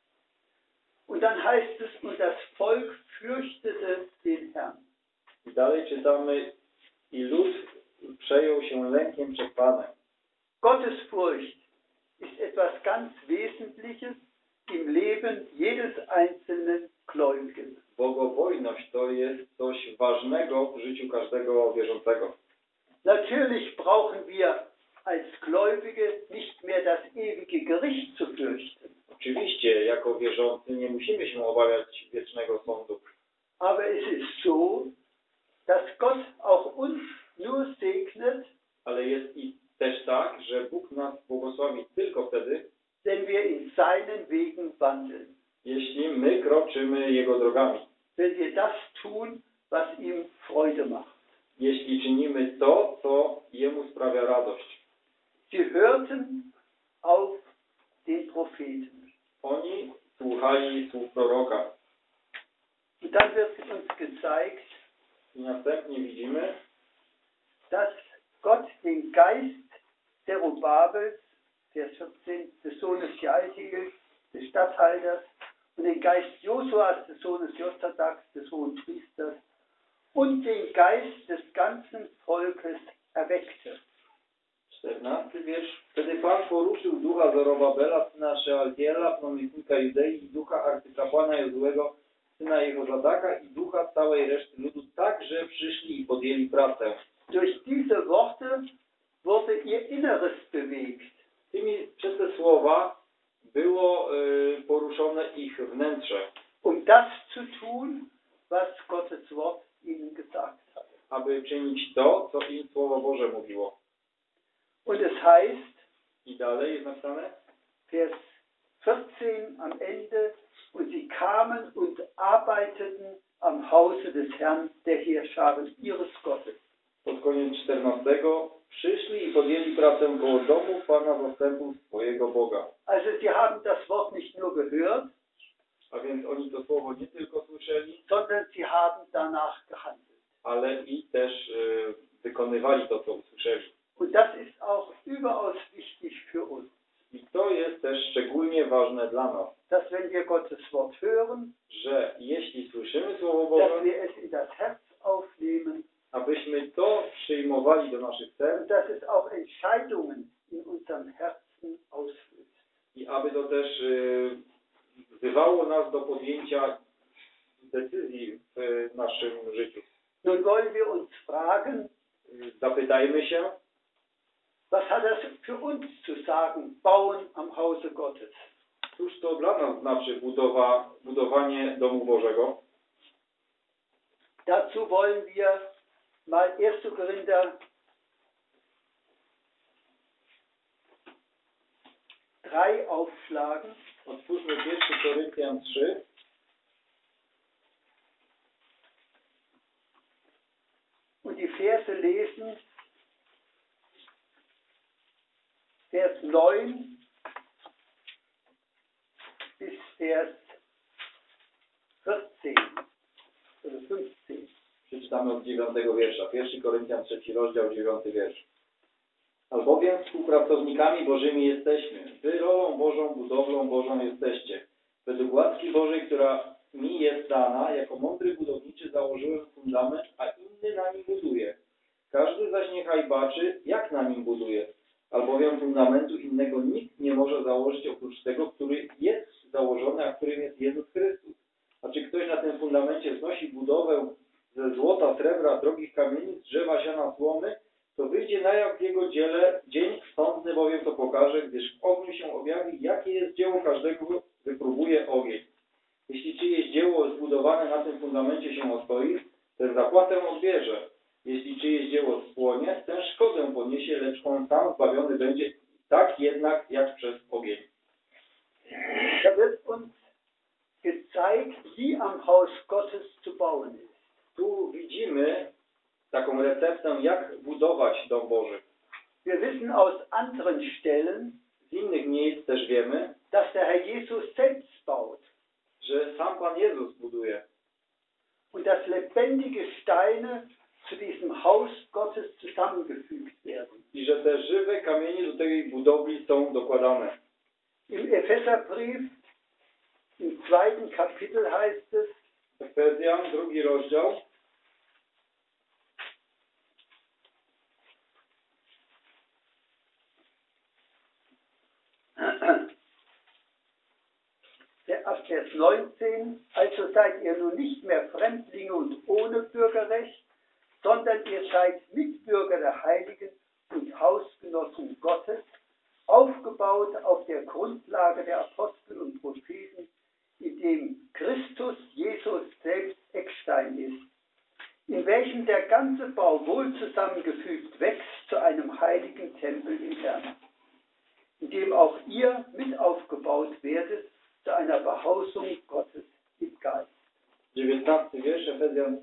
S1: Und dann heißt es, und das Volk fürchtete den Herrn.
S2: I dalej czytamy, i lud przejął się lękiem przed Panem.
S1: Gottesfurcht ist etwas ganz Wesentliches im Leben jedes einzelnen Gläubigen.
S2: Bogobojność to jest coś ważnego w życiu każdego wierzącego.
S1: Natürlich brauchen wir als Gläubige nicht mehr das ewige Gericht zu fürchten.
S2: Oczywiście, jako wierzący nie musimy się obawiać wiecznego sądu.
S1: Aber es ist so, dass Gott auch uns nur segnet,
S2: Ale jest i też tak, że Bóg nas błogosławi tylko wtedy,
S1: wenn wir in seinen Wegen wandeln.
S2: jeśli my kroczymy Jego drogami.
S1: Wenn wir das tun, was ihm Freude macht.
S2: Jeśli czynimy to, co Jemu sprawia radość.
S1: Sie hörten auf den Propheten.
S2: Oni słuchali słów proroka.
S1: Und dann wird uns gezeigt,
S2: I następnie widzimy,
S1: dass Gott den Geist Zerubabels, Vers 14, des Sohnes Shealtiel, des Statthalters, und den Geist Josuas, des Sohnes Jozadaks, des Hohenpriesters, und den Geist des ganzen Volkes erweckte.
S2: 14 wiersz. Wtedy Pan poruszył ducha Zorobabela, syna Shealtiela, namiestnika Judei, i ducha arcykapłana Jozuego, syna Jehozadaka, i ducha całej reszty ludu, tak, że przyszli i podjęli pracę.
S1: Durch diese Worte wurde ihr Inneres bewegt.
S2: Przez te słowa było poruszone ich wnętrze,
S1: Das zu tun, was Gottes Wort ihnen gesagt hat.
S2: aby czynić to, co im Słowo Boże mówiło.
S1: Und es heißt,
S2: I dalej jest napisane,
S1: Vers 14 am Ende, und sie kamen und arbeiteten am Hause des Herrn der Heerscharen ihres Gottes.
S2: pod koniec 14, przyszli i podjęli pracę koło domu Pana zastępów swojego Boga.
S1: Also sie haben das Wort nicht nur gehört,
S2: A więc oni to słowo nie tylko słyszeli,
S1: sondern sie haben danach gehandelt.
S2: ale i też wykonywali to, co usłyszeli.
S1: Und das ist auch überaus wichtig für uns,
S2: I to jest też szczególnie ważne dla nas,
S1: dass wenn wir Gottes Wort hören,
S2: że jeśli słyszymy Słowo
S1: dass
S2: Boże,
S1: wir es in das Herz aufnehmen
S2: abyśmy to przyjmowali do naszych serc
S1: und dass es auch Entscheidungen in unserem Herzen auslöst.
S2: i aby to też wzywało nas do podjęcia decyzji w naszym życiu.
S1: Nun wollen wir uns fragen,
S2: Zapytajmy się,
S1: was hat das für uns zu sagen, bauen am Hause Gottes?
S2: cóż to dla nas znaczy budowanie domu Bożego.
S1: Dazu wollen wir mal 1. Korinther 3 aufschlagen.
S2: Otwórzmy 1 Koryntian 3.
S1: Und die Verse lesen, Vers 9 bis Vers 14 oder 15.
S2: Przeczytamy od 9 wiersza. 1 Koryntian 3 rozdział 9 wiersz. Albowiem współpracownikami Bożymi jesteśmy. Wy rolą Bożą, budowlą Bożą jesteście. Według łaski Bożej, która mi jest dana, jako mądry budowniczy założyłem fundament, a inny na nim buduje. Każdy zaś niechaj baczy, jak na nim buduje. Albowiem fundamentu innego nikt nie może założyć oprócz tego, który jest założony, a którym jest Jezus Chrystus. A czy ktoś na tym fundamencie wznosi budowę ze złota, srebra, drogich kamienic, drzewa, siana, słomy, to wyjdzie na jaw w jego dziele, dzień sądny bowiem to pokaże, gdyż w ogniu się objawi, jakie jest dzieło każdego, wypróbuje ogień. Jeśli czyjeś dzieło zbudowane na tym fundamencie się ostoi, ten zapłatę odbierze. Jeśli czyjeś dzieło spłonie, ten szkodę poniesie, lecz on sam zbawiony będzie tak jednak, jak przez ogień.
S1: Da wird uns gezeigt, wie am Haus Gottes zu bauen ist.
S2: Tu widzimy taką receptę, jak budować dom Boży.
S1: Wir wissen aus anderen Stellen,
S2: Z innych miejsc też wiemy,
S1: dass der Herr Jesus selbst baut
S2: że sam Pan Jezus buduje
S1: und dass lebendige Steine zu diesem Haus Gottes zusammengefügt werden.
S2: i że te żywe kamienie do tej budowli są dokładane.
S1: Im Epheserbrief, im 2. Kapitel heißt es,
S2: Efezjan, 2 rozdział,
S1: ab Vers 19, also seid ihr nun nicht mehr Fremdlinge und ohne Bürgerrecht, sondern ihr seid Mitbürger der Heiligen und Hausgenossen Gottes, aufgebaut auf der Grundlage der Apostel und Propheten, in dem Christus Jesus selbst Eckstein ist, in welchem der ganze Bau wohl zusammengefügt wächst zu einem heiligen Tempel im Herrn, in dem auch ihr mit aufgebaut werdet zu einer Behausung Gottes im Geist.
S2: 19 wiersz, Efezjan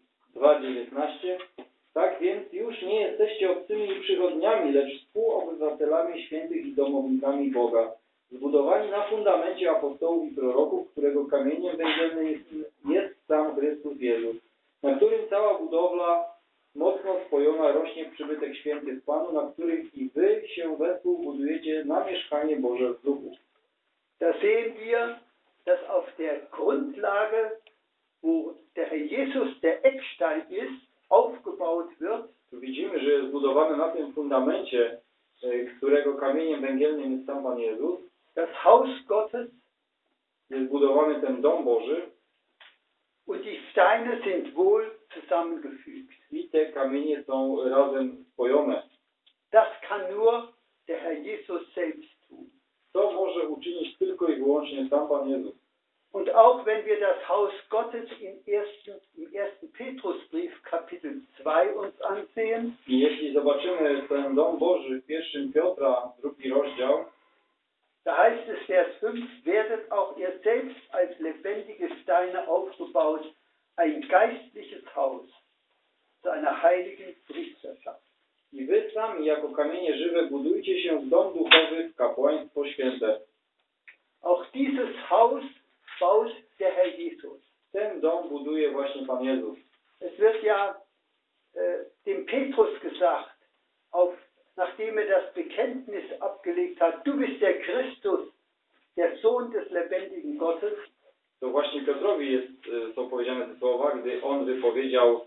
S2: 2:19. Tak więc już nie jesteście obcymi i przychodniami, lecz współobywatelami świętych i domownikami Boga, zbudowani na fundamencie apostołów i proroków, którego kamieniem węgielnym jest sam Chrystus Jezus, na którym cała budowla mocno spojona rośnie w przybytek świętych Panu, na których i wy się wespół budujecie na mieszkanie Boże w duchu.
S1: Da sehen wir, dass auf der Grundlage, wo der Herr Jesus der Eckstein ist, aufgebaut wird.
S2: Tu widzimy, że jest zbudowany na tym fundamencie, którego kamieniem węgielnym jest sam Pan Jezus.
S1: Das Haus Gottes
S2: Jest zbudowany ten dom Boży
S1: und die Steine sind wohl zusammengefügt.
S2: i te kamienie są razem spojone.
S1: Das kann nur der Herr Jesus selbst tun.
S2: To może uczynić tylko i wyłącznie sam Pan Jezus.
S1: Und auch wenn wir das Haus Gottes im 1. Petrusbrief Kapitel 2 uns ansehen,
S2: I jeśli zobaczymy ten dom Boży w 1 Piotra, 2 rozdział,
S1: da heißt es Vers 5, werdet auch ihr selbst als lebendige Steine aufgebaut, ein geistliches Haus zu einer heiligen Priesterschaft.
S2: i wy sami jako kamienie żywe budujcie się w dom duchowy, w kapłaństwo święte.
S1: Auch dieses Haus baut der Herr Jesus.
S2: Ten dom buduje właśnie Pan Jezus.
S1: Es wird ja dem Petrus gesagt, nachdem das Bekenntnis abgelegt hat, du bist der Christus, der Sohn des lebendigen Gottes.
S2: To właśnie Piotrowi są powiedziane te słowa, gdy on wypowiedział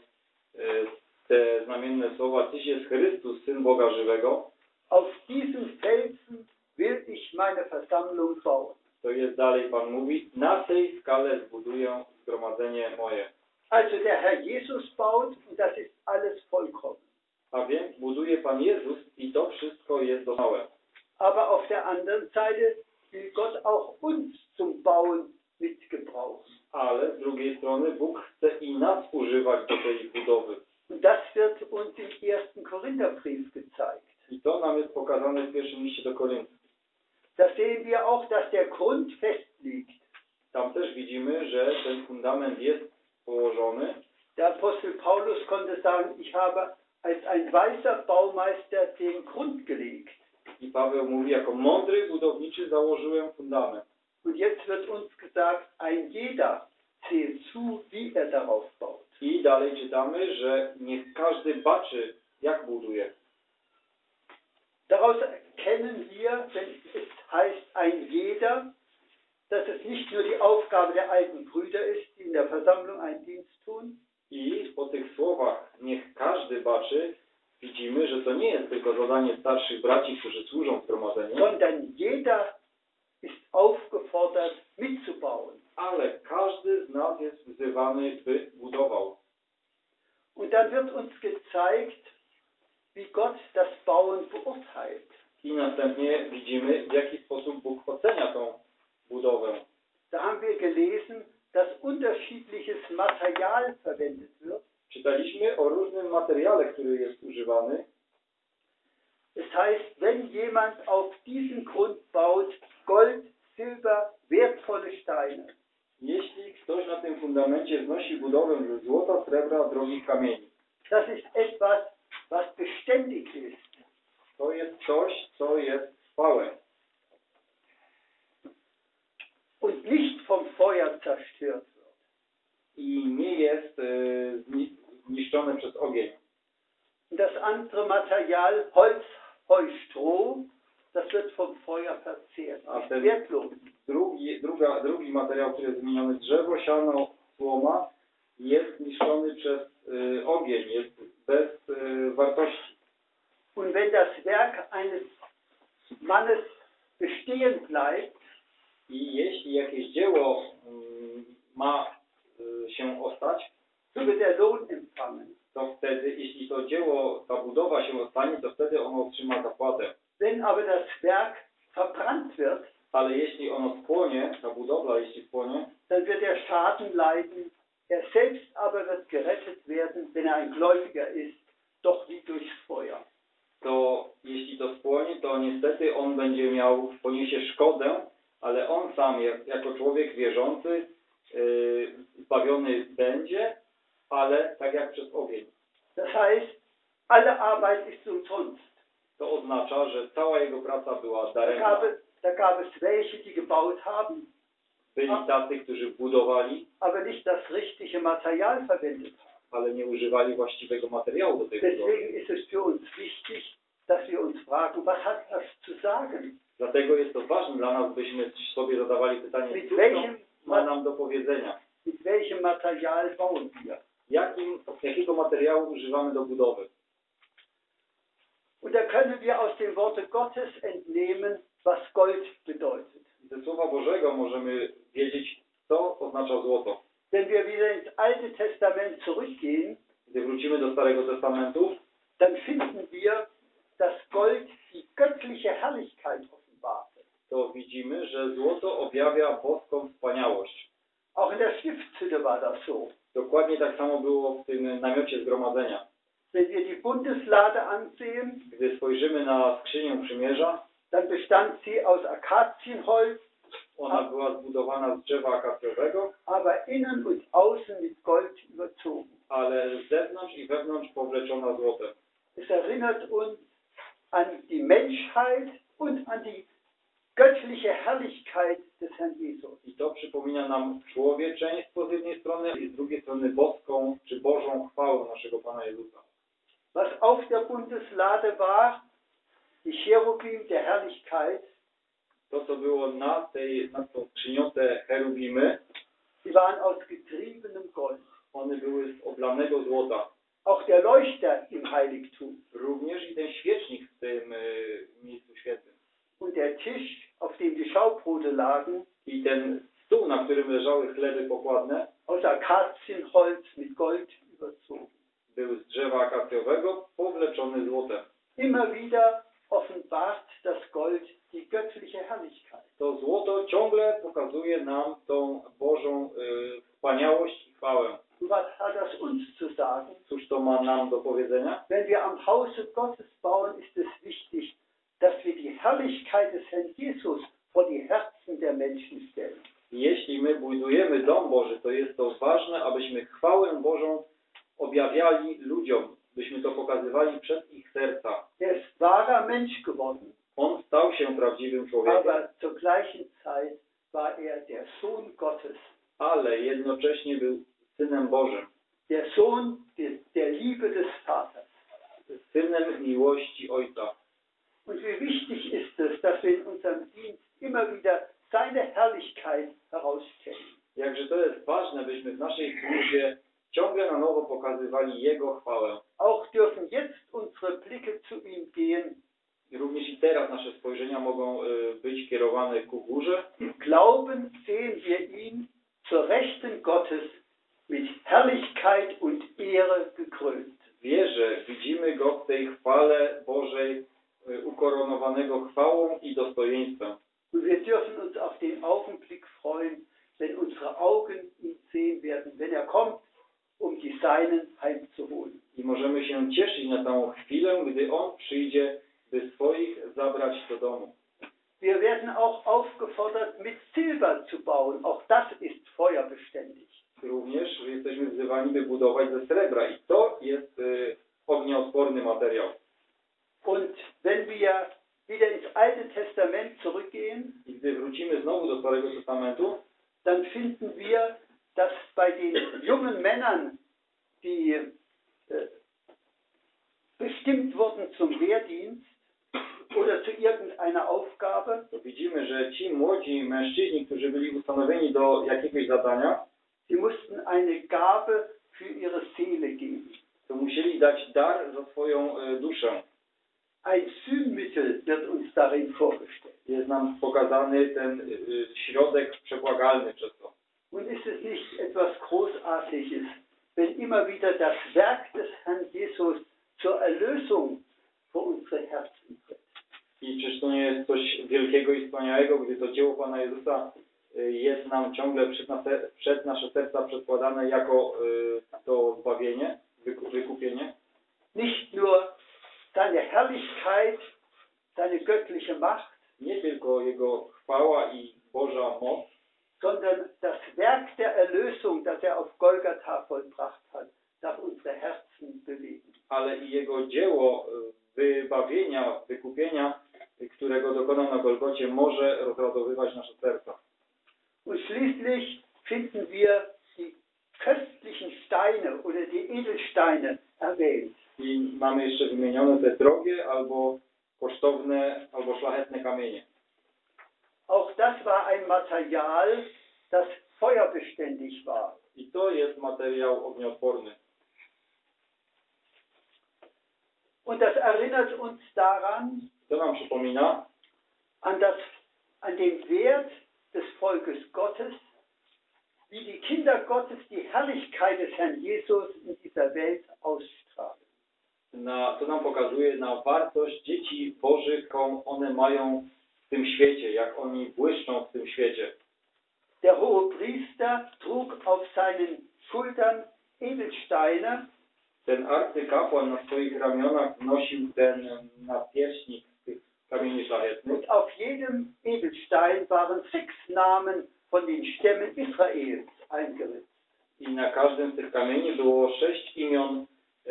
S2: te znamienne słowa, Tyś jest Chrystus, Syn Boga żywego.
S1: Auf diesem Felsen will ich meine Versammlung bauen.
S2: To jest dalej, Pan mówi, na tej skale zbuduję zgromadzenie moje.
S1: Also der Herr Jesus baut und das ist alles vollkommen.
S2: A więc buduje Pan Jezus i to wszystko jest doskonałe.
S1: Aber auf der anderen Seite will Gott auch uns zum Bauen mitgebrauchen.
S2: Ale z drugiej strony Bóg chce i nas używać do tej budowy.
S1: Und das wird uns im 1. Korintherbrief gezeigt.
S2: I to nam jest pokazane w pierwszym liście do Koryntian.
S1: Da sehen wir auch, dass der Grund fest liegt.
S2: Tam też widzimy, że ten fundament jest położony.
S1: Der Apostel Paulus konnte sagen, ich habe als ein weiser Baumeister den Grund gelegt.
S2: I Paweł mówi, jako mądry budowniczy założyłem fundament.
S1: Und jetzt wird uns gesagt, ein jeder sehe zu, wie er darauf baut.
S2: I dalej czytamy, że niech każdy baczy, jak buduje.
S1: Daraus erkennen wir, wenn es heißt ein jeder, dass es nicht nur die Aufgabe der alten Brüder ist, die in der Versammlung einen Dienst tun.
S2: I po tych słowach, niech każdy baczy, widzimy, że to nie jest tylko zadanie starszych braci, którzy służą w zgromadzeniu,
S1: Sondern jeder ist aufgefordert, mitzubauen.
S2: ale każdy z nas powołany, by budował.
S1: Und dann wird uns gezeigt, wie Gott das Bauen beurteilt.
S2: I następnie widzimy, w jaki sposób Bóg ocenia tą budowę.
S1: Da haben wir gelesen, dass unterschiedliches Material verwendet wird.
S2: Czytaliśmy o różnym materiale, który jest używany.
S1: Es heißt, wenn jemand auf diesen Grund baut, Gold, Silber, wertvolle Steine.
S2: Jeśli ktoś na tym fundamencie wznosi budowę ze złota, srebra, drogich kamieni.
S1: Das ist etwas, was beständig ist.
S2: To jest coś, co jest trwałe.
S1: Und nicht vom Feuer zerstört wird.
S2: I nie jest zniszczone przez ogień.
S1: Und das andere Material, Holz, Heu, Stroh, das wird vom Feuer verzehrt.
S2: A
S1: Ist
S2: ten
S1: wertlos.
S2: drugi materiał, który jest wymieniony, drzewo, siano, słoma, jest zniszczony przez ogień, jest bez wartości.
S1: Und wenn das Werk eines Mannes bestehen bleibt,
S2: I jeśli jakieś dzieło ma się ostać,
S1: so wird der Lohn empfangen.
S2: to wtedy, jeśli to dzieło, ta budowa się ostanie, to wtedy ono otrzyma zapłatę.
S1: Wenn aber das Werk verbrannt wird,
S2: Ale jeśli ono spłonie, ta budowla, jeśli spłonie,
S1: dann wird er Schaden leiden. Er selbst aber wird gerettet werden, wenn er ein Gläubiger ist, doch wie durchs Feuer.
S2: to jeśli to spłonie, to niestety on poniesie szkodę, ale on sam, jako człowiek wierzący, zbawiony będzie, ale tak jak przez ogień.
S1: Das heißt, alle Arbeit ist umsonst.
S2: To oznacza, że cała jego praca była daremna.
S1: Da gab es welche, die gebaut haben,
S2: Byli tacy, którzy budowali,
S1: aber nicht das richtige Material verwendet haben.
S2: ale nie używali właściwego materiału do tej budowy.
S1: Deswegen ist es für uns wichtig, dass wir uns fragen, was hat das zu sagen?
S2: Dlatego jest to ważne dla nas, byśmy sobie zadawali pytanie,
S1: Mit
S2: co
S1: welchem,
S2: ma nam do powiedzenia.
S1: mit welchem Material bauen wir?
S2: Jakiego materiału używamy do budowy?
S1: Und da können wir aus dem Worte Gottes entnehmen, was Gold bedeutet.
S2: Ze Słowa Bożego możemy wiedzieć, co oznacza złoto.
S1: Wenn wir wieder ins Alte Testament zurückgehen,
S2: Gdy wrócimy do Starego Testamentu,
S1: dann finden wir, dass Gold die göttliche Herrlichkeit offenbarte.
S2: to widzimy, że złoto objawia boską wspaniałość.
S1: Auch in der Stiftshütte war das so.
S2: Dokładnie tak samo było w tym namiocie zgromadzenia.
S1: Wenn wir die Bundeslade ansehen,
S2: Gdy spojrzymy na skrzynię przymierza,
S1: dann bestand sie aus Akazienholz,
S2: ona była zbudowana z drzewa akacjowego,
S1: aber innen und außen mit Gold überzogen.
S2: ale z zewnątrz i wewnątrz powleczona złotem.
S1: Es erinnert uns an die Menschheit und an die göttliche Herrlichkeit des Herrn Jesus.
S2: I to przypomina nam człowieczeństwo z jednej strony i z drugiej strony boską czy Bożą chwałę naszego Pana Jezusa.
S1: Was auf der Bundeslade war, die Cherubim der Herrlichkeit,
S2: To, co było na tą skrzynią, te cherubimy,
S1: die waren aus getriebenem Gold.
S2: one były z oblanego złota.
S1: Auch der Leuchter im Heiligtum
S2: Również i ten świecznik w tym miejscu świętym.
S1: und der Tisch, auf dem die Schaubrote lagen,
S2: I ten stół, na którym leżały chleby pokładne,
S1: aus Akazienholz mit Gold überzogen.
S2: był z drzewa akacjowego, powleczony złotem.
S1: Immer wieder offenbart das Gold die göttliche Herrlichkeit.
S2: To złoto ciągle pokazuje nam tą Bożą wspaniałość i chwałę.
S1: Und was hat das uns zu sagen?
S2: Cóż to ma nam do powiedzenia?
S1: Wenn wir am Hause Gottes bauen, ist es wichtig, dass wir die Herrlichkeit des Herrn Jesus vor die Herzen der Menschen stellen.
S2: Jeśli my budujemy dom Boży, to jest to ważne, abyśmy chwałę Bożą objawiali ludziom, byśmy to pokazywali przez ich serca.
S1: Er ist wahrer Mensch geworden,
S2: On stał się prawdziwym człowiekiem,
S1: aber zur gleichen Zeit war er der Sohn Gottes,
S2: ale jednocześnie był Synem Bożym,
S1: der Sohn der Liebe des Vaters.
S2: Synem miłości Ojca.
S1: Und wie wichtig ist es, dass wir in unserem Dienst immer wieder seine Herrlichkeit herausstellen.
S2: Jakże to jest ważne, byśmy w naszej służbie ciągle na nowo pokazywali Jego chwałę.
S1: Auch dürfen jetzt unsere Blicke zu ihm gehen.
S2: I również i teraz nasze spojrzenia mogą być kierowane ku górze.
S1: Im Glauben sehen wir ihn zur Rechten Gottes mit Herrlichkeit und Ehre gekrönt.
S2: Wierzę, widzimy Go w tej chwale Bożej, ukoronowanego chwałą i dostojeństwem.
S1: Und wir dürfen uns auf den Augenblick freuen, wenn unsere Augen ihn sehen werden, wenn kommt, die Seinen heimzuholen.
S2: I możemy się cieszyć na tą chwilę, gdy On przyjdzie, by swoich zabrać do domu.
S1: Wir werden auch aufgefordert, mit Silber zu bauen. Auch das ist feuerbeständig.
S2: Również jesteśmy wzywani, by budować ze srebra i to jest ognioodporny materiał.
S1: Und wenn wir wieder ins Alte Testament zurückgehen,
S2: I gdy wrócimy znowu do Starego Testamentu,
S1: dann finden wir, dass bei den jungen Männern, die bestimmt wurden zum Wehrdienst oder zu irgendeiner Aufgabe,
S2: to widzimy, że ci młodzi mężczyźni, którzy byli ustanowieni do jakiegoś zadania,
S1: sie mussten eine Gabe für ihre Seele geben.
S2: to musieli dać dar za swoją duszę.
S1: Ein Sühnmittel wird uns darin vorgestellt.
S2: Jest nam pokazany ten środek przebłagalny przez to.
S1: Und ist es nicht etwas Großartiges, wenn immer wieder das Werk des Herrn Jesus zur Erlösung vor unsere Herzen tritt?
S2: I czyż to nie jest coś wielkiego i wspaniałego, gdy to dzieło Pana Jezusa jest nam ciągle przed nasze serca przedkładane jako to zbawienie, wykupienie?
S1: Nicht nur seine Herrlichkeit, seine göttliche Macht,
S2: Nie tylko Jego chwała i Boża moc,
S1: sondern das Werk der Erlösung, das auf Golgatha vollbracht hat, darf unsere Herzen bewegen.
S2: ale i Jego dzieło wybawienia, wykupienia, którego dokonał na Golgocie, może rozradowywać nasze serca.
S1: Und schließlich finden wir die köstlichen Steine oder die Edelsteine erwähnt.
S2: I mamy jeszcze wymienione te drogie, albo kosztowne, albo szlachetne kamienie.
S1: Auch das war ein Material, das feuerbeständig war.
S2: I to jest materiał ognioodporny.
S1: Und das erinnert uns daran,
S2: To nam przypomina
S1: an den Wert des Volkes Gottes, wie die Kinder Gottes die Herrlichkeit des Herrn Jesus in dieser Welt ausstrahlen.
S2: to nam pokazuje na wartość dzieci Bożych, jaką one mają w tym świecie, jak oni błyszczą w tym świecie.
S1: Der Hohepriester trug auf seinen Schultern Edelsteine.
S2: Ten arcykapłan na swoich ramionach nosił ten napierśnik z tych kamieni szlachetnych.
S1: Und auf jedem Edelstein waren 6 Namen von den Stämmen Israels eingeritzt.
S2: I na każdym z tych kamieni było 6 imion,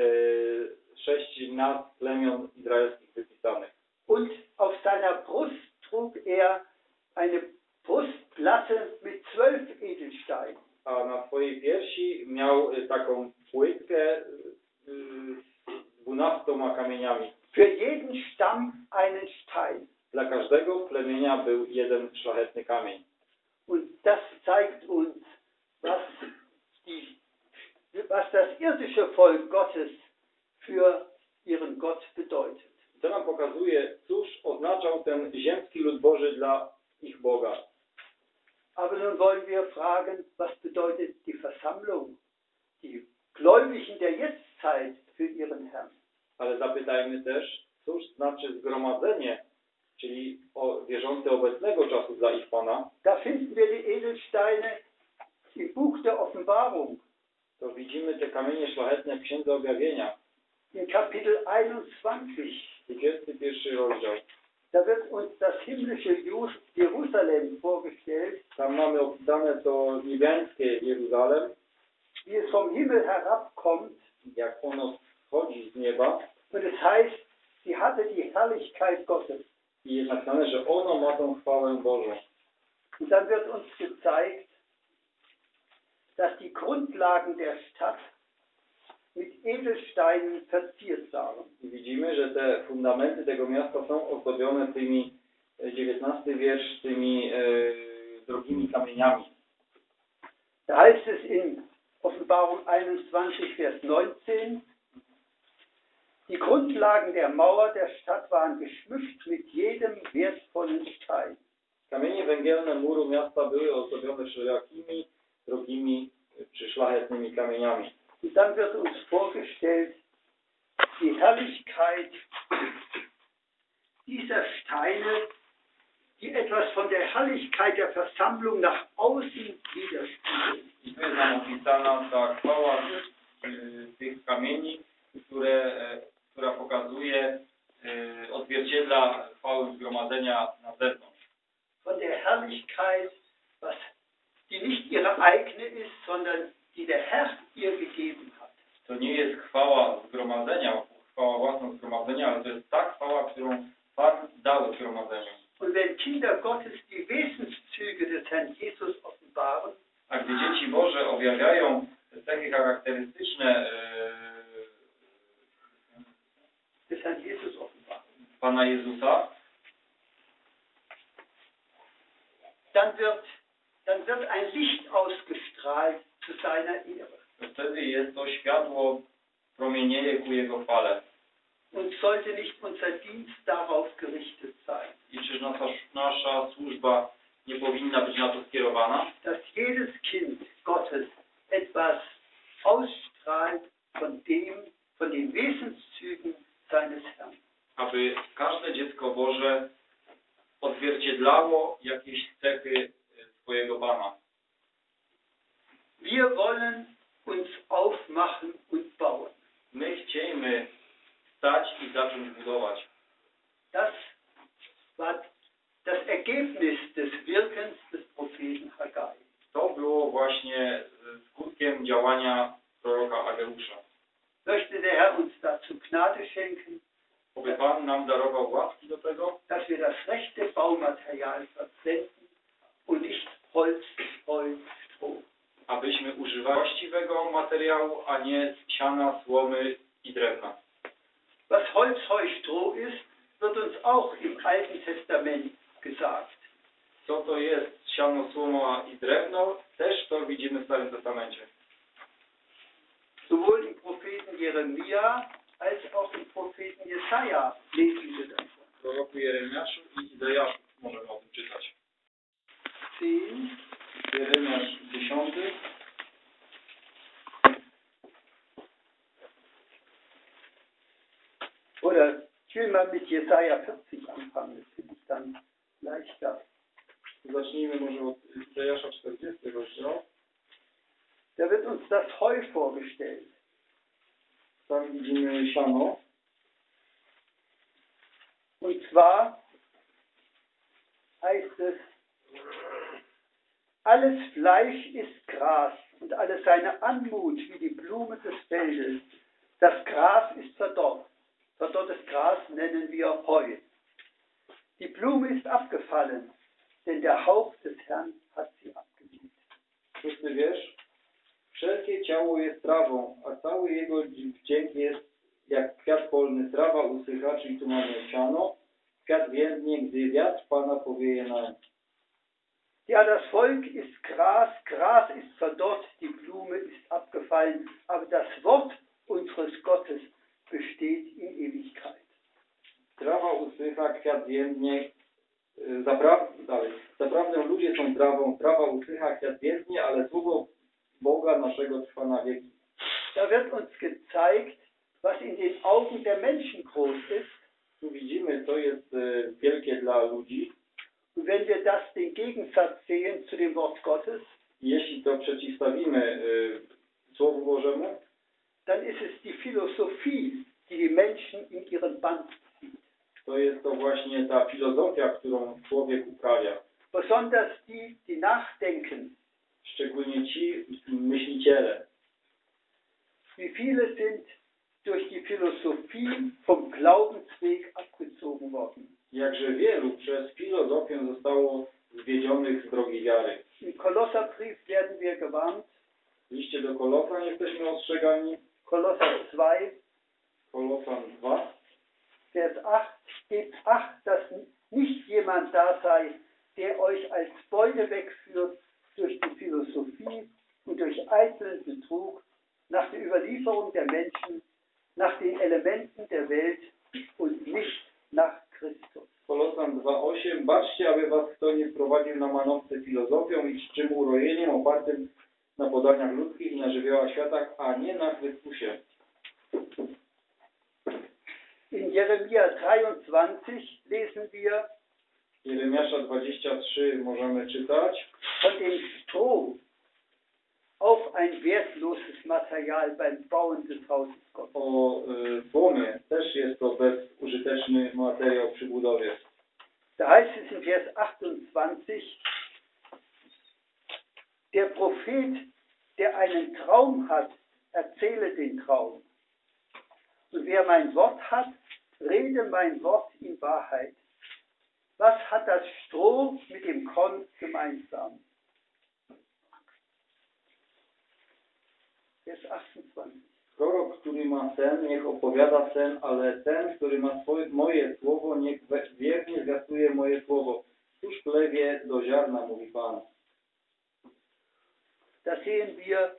S2: 6 nazw plemion izraelskich wypisanych.
S1: Und auf seiner Brust trug er eine Brustplatte mit 12 Edelsteinen.
S2: A na swojej piersi miał taką płytkę z 12 kamieniami.
S1: Für jeden Stamm einen Stein.
S2: Dla każdego plemienia był jeden szlachetny kamień.
S1: Und das zeigt uns, was das irdische Volk Gottes für ihren Gott bedeutet.
S2: To nam pokazuje, cóż oznaczał ten ziemski lud Boży dla ich Boga.
S1: Aber nun wollen wir fragen, was bedeutet die Versammlung, die Gläubigen der Jetztzeit für ihren Herrn?
S2: Ale zapytajmy też, cóż znaczy zgromadzenie, czyli wierzący obecnego czasu dla ich Pana.
S1: Da finden wir die Edelsteine im Buch der Offenbarung.
S2: To widzimy te kamienie szlachetne w Księdze Objawienia.
S1: In Kapitel 21.
S2: 21 rozdział.
S1: Da wird uns das himmlische Jerusalem vorgestellt.
S2: Tam mamy opisane to niebiańskie Jeruzalem,
S1: Wie es vom Himmel herabkommt.
S2: jak ono schodzi z nieba.
S1: Und es heißt, sie hatte die Herrlichkeit Gottes.
S2: I jest napisane, że ono ma tą chwałę Bożą.
S1: Und dann wird uns gezeigt, dass die Grundlagen der Stadt mit Edelsteinen verziert waren.
S2: I widzimy, że te fundamenty tego miasta są ozdobione tymi, 19 wiersz, tymi drogimi kamieniami.
S1: Da heißt es in Offenbarung 21, Vers 19, die Grundlagen der Mauer der Stadt waren geschmückt mit jedem wertvollen Stein.
S2: Kamienie węgielne muru miasta były ozdobione wszelakimi drogimi czy szlachetnymi kamieniami.
S1: Und dann wird uns vorgestellt, die Herrlichkeit dieser Steine, die etwas von der Herrlichkeit der Versammlung nach außen widerspiegeln.
S2: I tu jest nam opisana ta chwała tych kamieni, która pokazuje, odzwierciedla chwałę zgromadzenia na zewnątrz.
S1: Von der Herrlichkeit, die nicht ihre eigene ist, sondern die der Herr ihr gegeben hat.
S2: To nie jest chwała zgromadzenia, chwała własna zgromadzenia, ale to jest ta chwała, którą Pan dał zgromadzeniu.
S1: Und wenn Kinder Gottes die Wesenszüge des Herrn Jesus offenbaren,
S2: A gdy dzieci Boże objawiają cechy charakterystyczne
S1: des Herrn Jesus offenbaren,
S2: Pana Jezusa,
S1: dann wird ein Licht ausgestrahlt zu seiner Ehre.
S2: to wtedy jest to światło promienieje ku Jego chwale.
S1: Und sollte nicht unser Dienst darauf gerichtet sein,
S2: I czyż nasza służba nie powinna być na to skierowana?
S1: dass jedes Kind Gottes etwas ausstrahlt von den Wesenszügen seines Herrn.
S2: Aby każde dziecko Boże odzwierciedlało jakieś cechy swojego Pana.
S1: Wir wollen uns aufmachen und bauen.
S2: My chcemy stać i zacząć budować.
S1: Das war das Ergebnis des Wirkens des Propheten Haggai.
S2: To było właśnie skutkiem działania proroka Ageusza.
S1: Möchte der Herr uns dazu Gnade schenken,
S2: Oby Pan nam darował łaski do tego,
S1: dass wir das rechte Baumaterial verwenden und nicht Holz, Heu, Stroh.
S2: abyśmy używali właściwego materiału, a nie siana, słomy i drewna.
S1: Was Holz, Heu, Stroh ist, wird uns auch im Alten Testament gesagt.
S2: Co to jest siano, słoma i drewno, też to widzimy w Starym Testamencie.
S1: Sowohl im Propheten Jeremia als auch im Propheten Jesaja lesen wir davon.
S2: W proroku Jeremiaszu i Izajaszu możemy o tym czytać.
S1: 10.
S2: Jeremiasz 10.
S1: Oder ich will mal mit Jesaja 40 anfangen, das finde ich dann leichter.
S2: Zacznijmy może od Izajasza 40 rozdziału.
S1: Da wird uns das Heu vorgestellt.
S2: Tam widzimy siano.
S1: Und zwar heißt es, alles Fleisch ist Gras und alle seine Anmut wie die Blume des Feldes. Das Gras ist verdorrt. Verdorrtes Gras nennen wir Heu. Die Blume ist abgefallen, denn der Hauch des Herrn hat sie abgeweht.
S2: 6 wiersz. Wszelkie ciało jest trawą, a cały jego wdzięk jest jak kwiat polny. Trawa usycha, czyli tu mamy siano. Kwiat więdnie, gdy wiatr Pana powieje na nim.
S1: Ja, das Volk ist Gras, Gras ist verdorrt, die Blume ist abgefallen, aber das Wort unseres Gottes besteht in Ewigkeit.
S2: Trawa usycha, kwiat więdnie. Zaprawdę ludzie są trawą, trawa usycha, kwiat więdnie, ale słowo Boga naszego trwa na wieki.
S1: Da wird uns gezeigt, was in den Augen der Menschen groß ist.
S2: Tu widzimy, co jest wielkie dla ludzi.
S1: Und wenn wir das den Gegensatz sehen zu dem Wort Gottes,
S2: Jeśli to przeciwstawimy Słowu Bożemu,
S1: dann ist es die Philosophie, die die Menschen in ihren Bann zieht.
S2: to jest to właśnie ta filozofia, którą człowiek uprawia.
S1: Besonders die nachdenken.
S2: Szczególnie ci myśliciele.
S1: Wie viele sind durch die Philosophie vom Glaubensweg abgezogen worden.
S2: Jakże wielu przez filozofię zostało zwiedzionych z drogi wiary.
S1: Im Kolosserbrief werden wir gewarnt.
S2: W liście do Kolosan jesteśmy ostrzegani.
S1: Kolosser 2,
S2: Kolosan 2,
S1: Vers 8. Gebt acht, dass nicht jemand da sei, der euch als Beute wegführt durch die Philosophie und durch eitlen Betrug, nach der Überlieferung der Menschen, nach den Elementen der Welt und nicht nach Christus.
S2: Kolosan 2:8. Baczcie, aby was kto nie wprowadził na manowce filozofią i czczym urojeniem opartym na podaniach ludzkich i na żywiołach świata, a nie na Chrystusie.
S1: In Jeremia 23 lesen wir
S2: Jeremiasza 23 możemy czytać
S1: von dem Stroh, auch ein wertloses Material beim Bauen des Hauses Gottes.
S2: o słomie. Też jest to bezużyteczny materiał przy budowie.
S1: Da heißt es in Vers 28, der Prophet, der einen Traum hat, erzähle den Traum. Und wer mein Wort hat, rede mein Wort in Wahrheit. Was hat das Stroh mit dem Korn gemeinsam? Vers 28.
S2: Prorok, który ma sen, niech opowiada sen, ale ten, który ma moje słowo, niech wiernie zwiastuje moje słowo. Cóż plewie do ziarna, mówi Pan.
S1: Da sehen wir,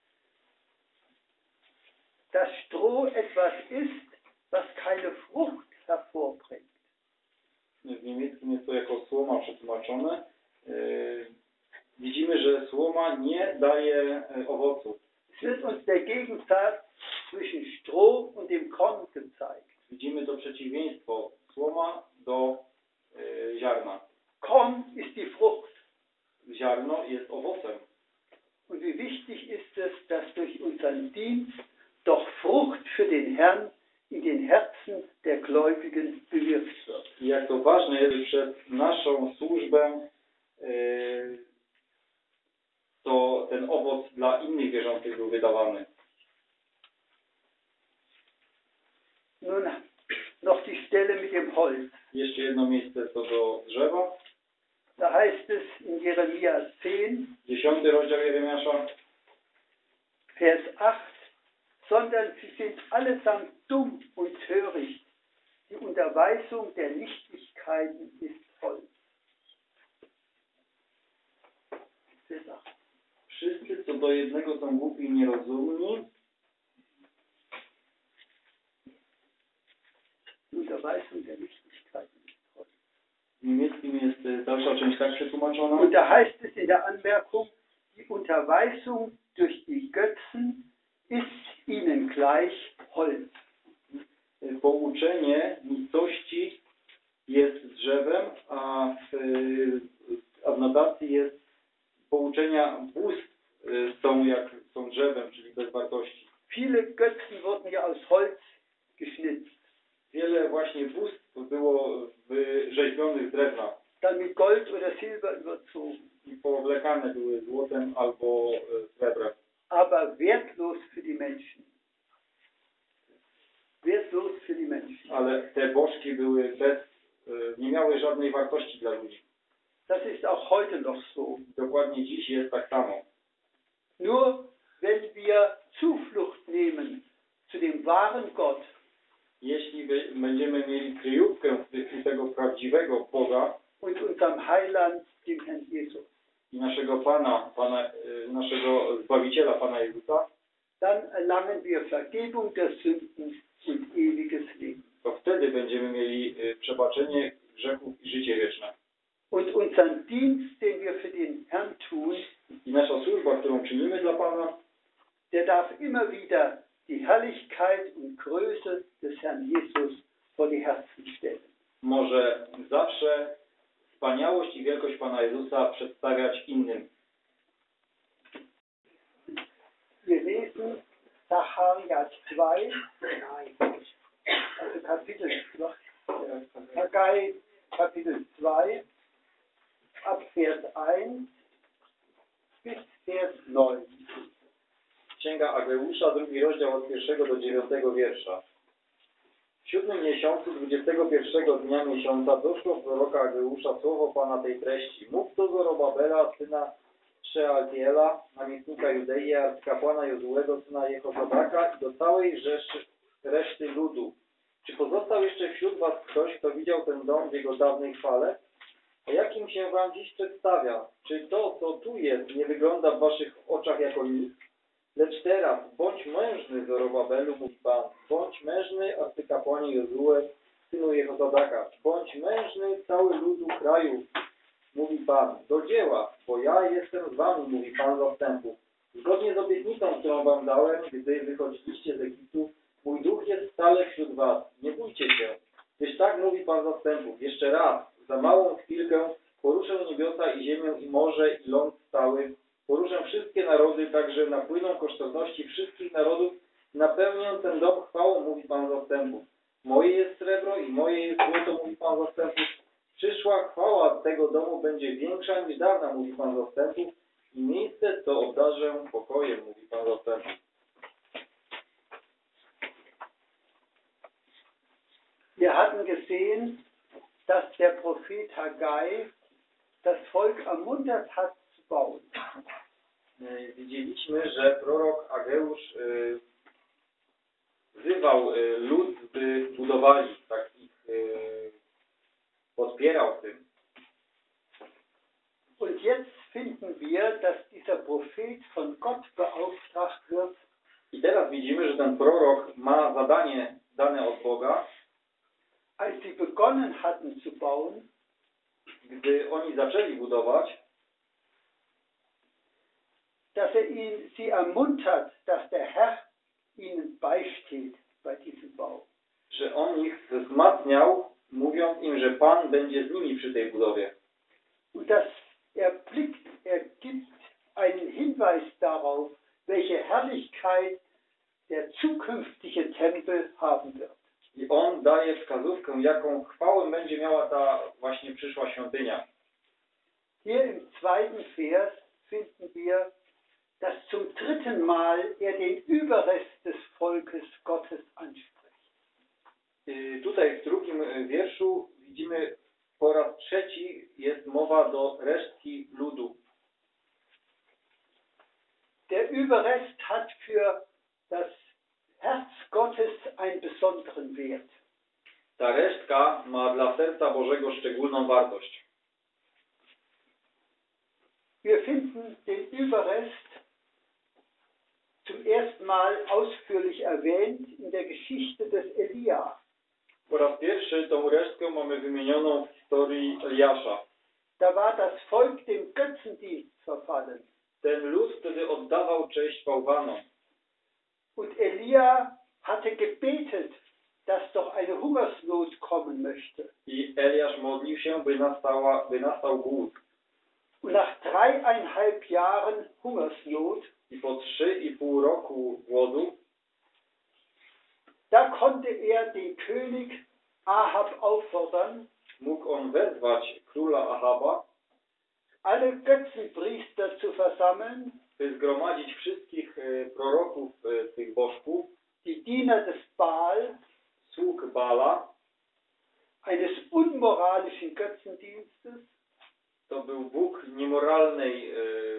S1: dass Stroh etwas ist, was keine Frucht hervorbringt.
S2: W niemieckim jest to jako słoma przetłumaczone. Widzimy, że słoma nie daje owocu.
S1: Es wird uns der Gegensatz zwischen Stroh und dem Korn gezeigt.
S2: Widzimy to przeciwieństwo słoma do ziarna.
S1: Korn ist die Frucht.
S2: Ziarno jest owocem.
S1: Und wie wichtig ist es, dass durch unseren Dienst doch Frucht für den Herrn in den Herzen der Gläubigen bewirkt wird.
S2: I jak to ważne jest, że przez naszą służbę to ten owoc dla innych wierzących był wydawany.
S1: Nun noch die Stelle mit dem Holz.
S2: Jeszcze jedno miejsce co do drzewa.
S1: Da heißt es in Jeremia 10,
S2: 10 rozdział Jeremiasza,
S1: Vers 8, sondern sie sind allesamt dumm und töricht. Die Unterweisung der Nichtigkeiten ist Holz. Vers 8.
S2: Wszyscy co do jednego są głupi i nierozumni.
S1: Die Unterweisung der Nichtigkeiten ist Holz.
S2: W niemieckim jest dalsza część tak przetłumaczona.
S1: Und da heißt es in der Anmerkung, die Unterweisung durch die Götzen ist ihnen gleich Holz.
S2: Pouczenie nicości jest drzewem, a w notacji jest pouczenia bóstw są drzewem, czyli bez wartości.
S1: Viele Götzen wurden ja aus Holz geschnitzt.
S2: Wiele właśnie bóstw było wyrzeźbionych z drewna
S1: Dann mit Gold oder Silber überzogen.
S2: i pooblegane były złotem albo srebrem.
S1: Aber wertlos für die Menschen. Wertlos für die Menschen.
S2: Ale te bożki były nie miały żadnej wartości dla ludzi.
S1: Das ist auch heute noch so.
S2: Dokładnie dziś jest tak samo.
S1: Nur wenn wir Zuflucht nehmen zu dem wahren Gott,
S2: jeśli będziemy mieli kryjówkę u tego prawdziwego Boga
S1: und unserem Heiland, dem Herrn Jesus,
S2: i naszego naszego Zbawiciela, Pana Jezusa,
S1: dann erlangen wir Vergebung der Sünden und ewiges Leben.
S2: to wtedy będziemy mieli przebaczenie grzechów i życie wieczne.
S1: Und unseren Dienst, den wir für den Herrn tun,
S2: I nasza służba, którą czynimy dla Pana,
S1: der darf immer wieder die Herrlichkeit und Größe des Herrn Jesus vor die Herzen stellen.
S2: może zawsze wspaniałość i wielkość Pana Jezusa przedstawiać innym.
S1: Wir lesen Zacharias 2, also Kapitel 2, Haggai Kapitel 2, ab Vers 1 bis Vers 9.
S2: Księga Ageusza, 2 rozdział od 1 do 9 wiersza. W 7 miesiącu, 21 dnia miesiąca doszło proroka Ageusza słowo Pana tej treści. Mów do Zorobabela, syna Szealtiela, namiestnika Judei, arcykapłana Jozułego, syna Jehozadaka i do całej reszty ludu. Czy pozostał jeszcze wśród was ktoś, kto widział ten dom w jego dawnej chwale? A jakim się wam dziś przedstawia? Czy to, co tu jest, nie wygląda w waszych oczach jako nic? Lecz teraz, bądź mężny, Zorobabelu, mówi Pan, bądź mężny, arcykapłanie Jozue, synu Jehozadaka, bądź mężny, cały ludu kraju, mówi Pan, do dzieła, bo ja jestem z wami, mówi Pan zastępów. Zgodnie z obietnicą, którą wam dałem, gdy wychodziliście z Egiptu, mój duch jest stale wśród was. Nie bójcie się, gdyż tak mówi Pan zastępów. Jeszcze raz, za małą chwilkę poruszę niebiosa i ziemię i morze i ląd stały. Poruszę wszystkie narody, także napłyną kosztowności wszystkich narodów. Napełnię ten dom chwałą, mówi Pan zastępów. Moje jest srebro i moje jest złoto, mówi Pan zastępów. Przyszła chwała tego domu będzie większa niż dawna, mówi Pan zastępów. I miejsce to obdarzę pokojem, mówi Pan zastępów.
S1: Wir hatten gesehen, dass der Prophet Haggai das Volk ermuntert hat zu bauen.
S2: Widzieliśmy, że prorok Ageusz wzywał lud, by budowali, tak ich podpierał w tym.
S1: Und jetzt finden wir, dass dieser Prophet von Gott beauftragt wird.
S2: I teraz widzimy, że ten prorok ma zadanie dane od Boga.
S1: Als sie begonnen hatten zu bauen,
S2: gdy oni zaczęli budować,
S1: dass sie ermuntert, dass der Herr ihnen beisteht bei diesem Bau.
S2: Że on ich wzmacniał, mówiąc im, że Pan będzie z nimi przy tej budowie.
S1: Und dass er gibt einen Hinweis darauf, welche Herrlichkeit der zukünftige Tempel haben wird.
S2: I on daje wskazówkę, jaką chwałę będzie miała ta właśnie przyszła świątynia.
S1: Hier im zweiten Vers finden wir, dass zum dritten Mal er den Überrest des Volkes Gottes anspricht.
S2: Tutaj w drugim wierszu widzimy po raz trzeci jest mowa do resztki ludu.
S1: Der Überrest hat für das Herz Gottes einen besonderen Wert.
S2: Ta resztka ma dla serca Bożego szczególną wartość.
S1: Wir finden den Überrest zum ersten Mal ausführlich erwähnt in der Geschichte des Elia.
S2: Po raz pierwszy tą resztkę mamy wymienioną w historii Eliasza.
S1: Da war das Volk dem Götzendienst verfallen.
S2: Ten lud wtedy oddawał cześć bałwanom.
S1: Und Elia hatte gebetet, dass doch eine Hungersnot kommen möchte.
S2: I Eliasz modlił się, by nastał głód.
S1: Und nach 3,5 Jahren Hungersnot,
S2: I po 3,5 roku głodu,
S1: da konnte er den König Ahab auffordern,
S2: mógł on wezwać króla Ahaba,
S1: alle Götzenpriester zu versammeln,
S2: by zgromadzić wszystkich proroków tych bożków,
S1: die Diener des Baal,
S2: sług Bala.
S1: eines unmoralischen Götzendienstes,
S2: To był Bóg niemoralnej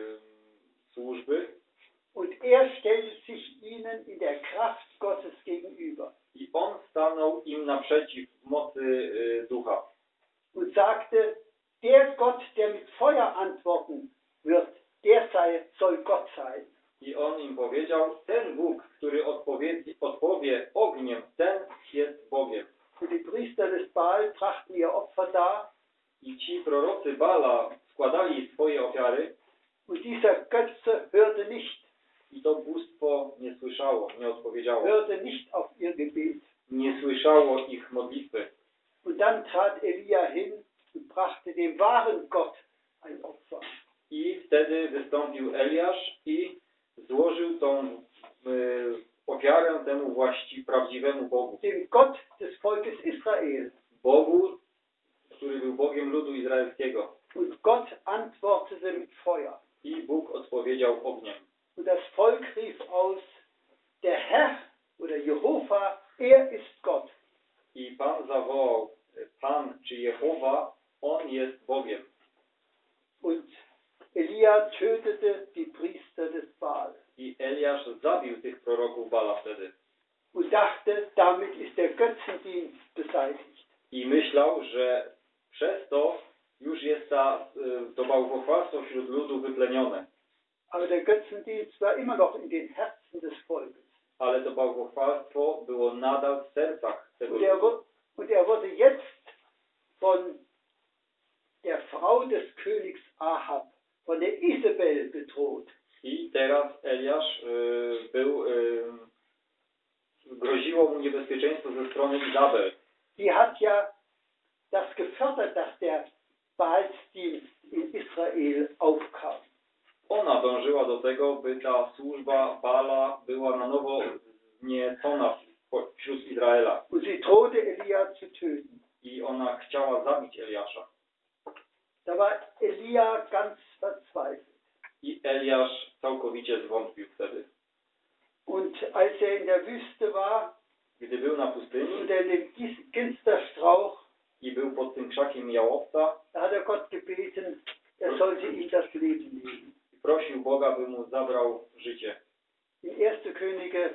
S2: służby.
S1: und er stellte sich ihnen in der Kraft Gottes gegenüber
S2: I on stanął im naprzeciw w mocy ducha.
S1: und sagte, der Gott, der mit Feuer antworten wird, soll Gott sein.
S2: I on im powiedział, ten Bóg, który odpowie ogniem, ten jest Bogiem.
S1: Und die Priester des Baal brachten ihr Opfer dar,
S2: I ci prorocy Bala składali swoje ofiary
S1: und dieser Götze hörte nicht,
S2: i to bóstwo nie słyszało, nie odpowiedziało.
S1: hörte nicht auf ihr Gebet.
S2: Nie słyszało ich modlitwy.
S1: Und dann trat Elia hin und brachte dem wahren Gott ein Opfer.
S2: I wtedy wystąpił Eliasz i złożył tą ofiarę temu prawdziwemu Bogu.
S1: Dem Gott des Volkes Israel.
S2: Bogu, który był Bogiem ludu izraelskiego.
S1: Und Gott antwortete mit Feuer.
S2: I Bóg odpowiedział ogniem.
S1: Und das Volk rief aus, der Herr oder Jehova, er ist Gott.
S2: I Pan zawołał, Pan czy Jehowa, On jest Bogiem.
S1: Und Elia tötete die Priester des Baal.
S2: I Eliasz zabił tych proroków Bala wtedy.
S1: Und dachte, damit ist der Götzendienst beseitigt.
S2: I myślał, że przez to już jest to bałwochwalstwo wśród ludu wyplenione.
S1: Aber der Götzendienst war immer noch in den Herzen des Volkes.
S2: Ale to bałwochwalstwo było nadal w sercach tego ludu.
S1: Und er wurde jetzt von der Frau des Königs Ahab, von der Isabel bedroht.
S2: I teraz Eliasz groziło mu niebezpieczeństwo ze strony Izabel.
S1: Die hat ja das gefördert, dass der Baalsdienst in Israel aufkam.
S2: Ona dążyła do tego, by ta służba Baala była na nowo wzniecona wśród Izraela.
S1: Und sie drohte Elia zu töten.
S2: I ona chciała zabić Eliasza.
S1: Da war Elia ganz verzweifelt.
S2: I Eliasz całkowicie zwątpił wtedy.
S1: Und als in der Wüste war,
S2: Gdy był na pustyni
S1: unter dem Ginsterstrauch,
S2: i był pod tym krzakiem jałowca,
S1: da hat Gott gebeten, sollte ihm das Leben nehmen.
S2: prosił Boga, by mu zabrał życie.
S1: In 1. Könige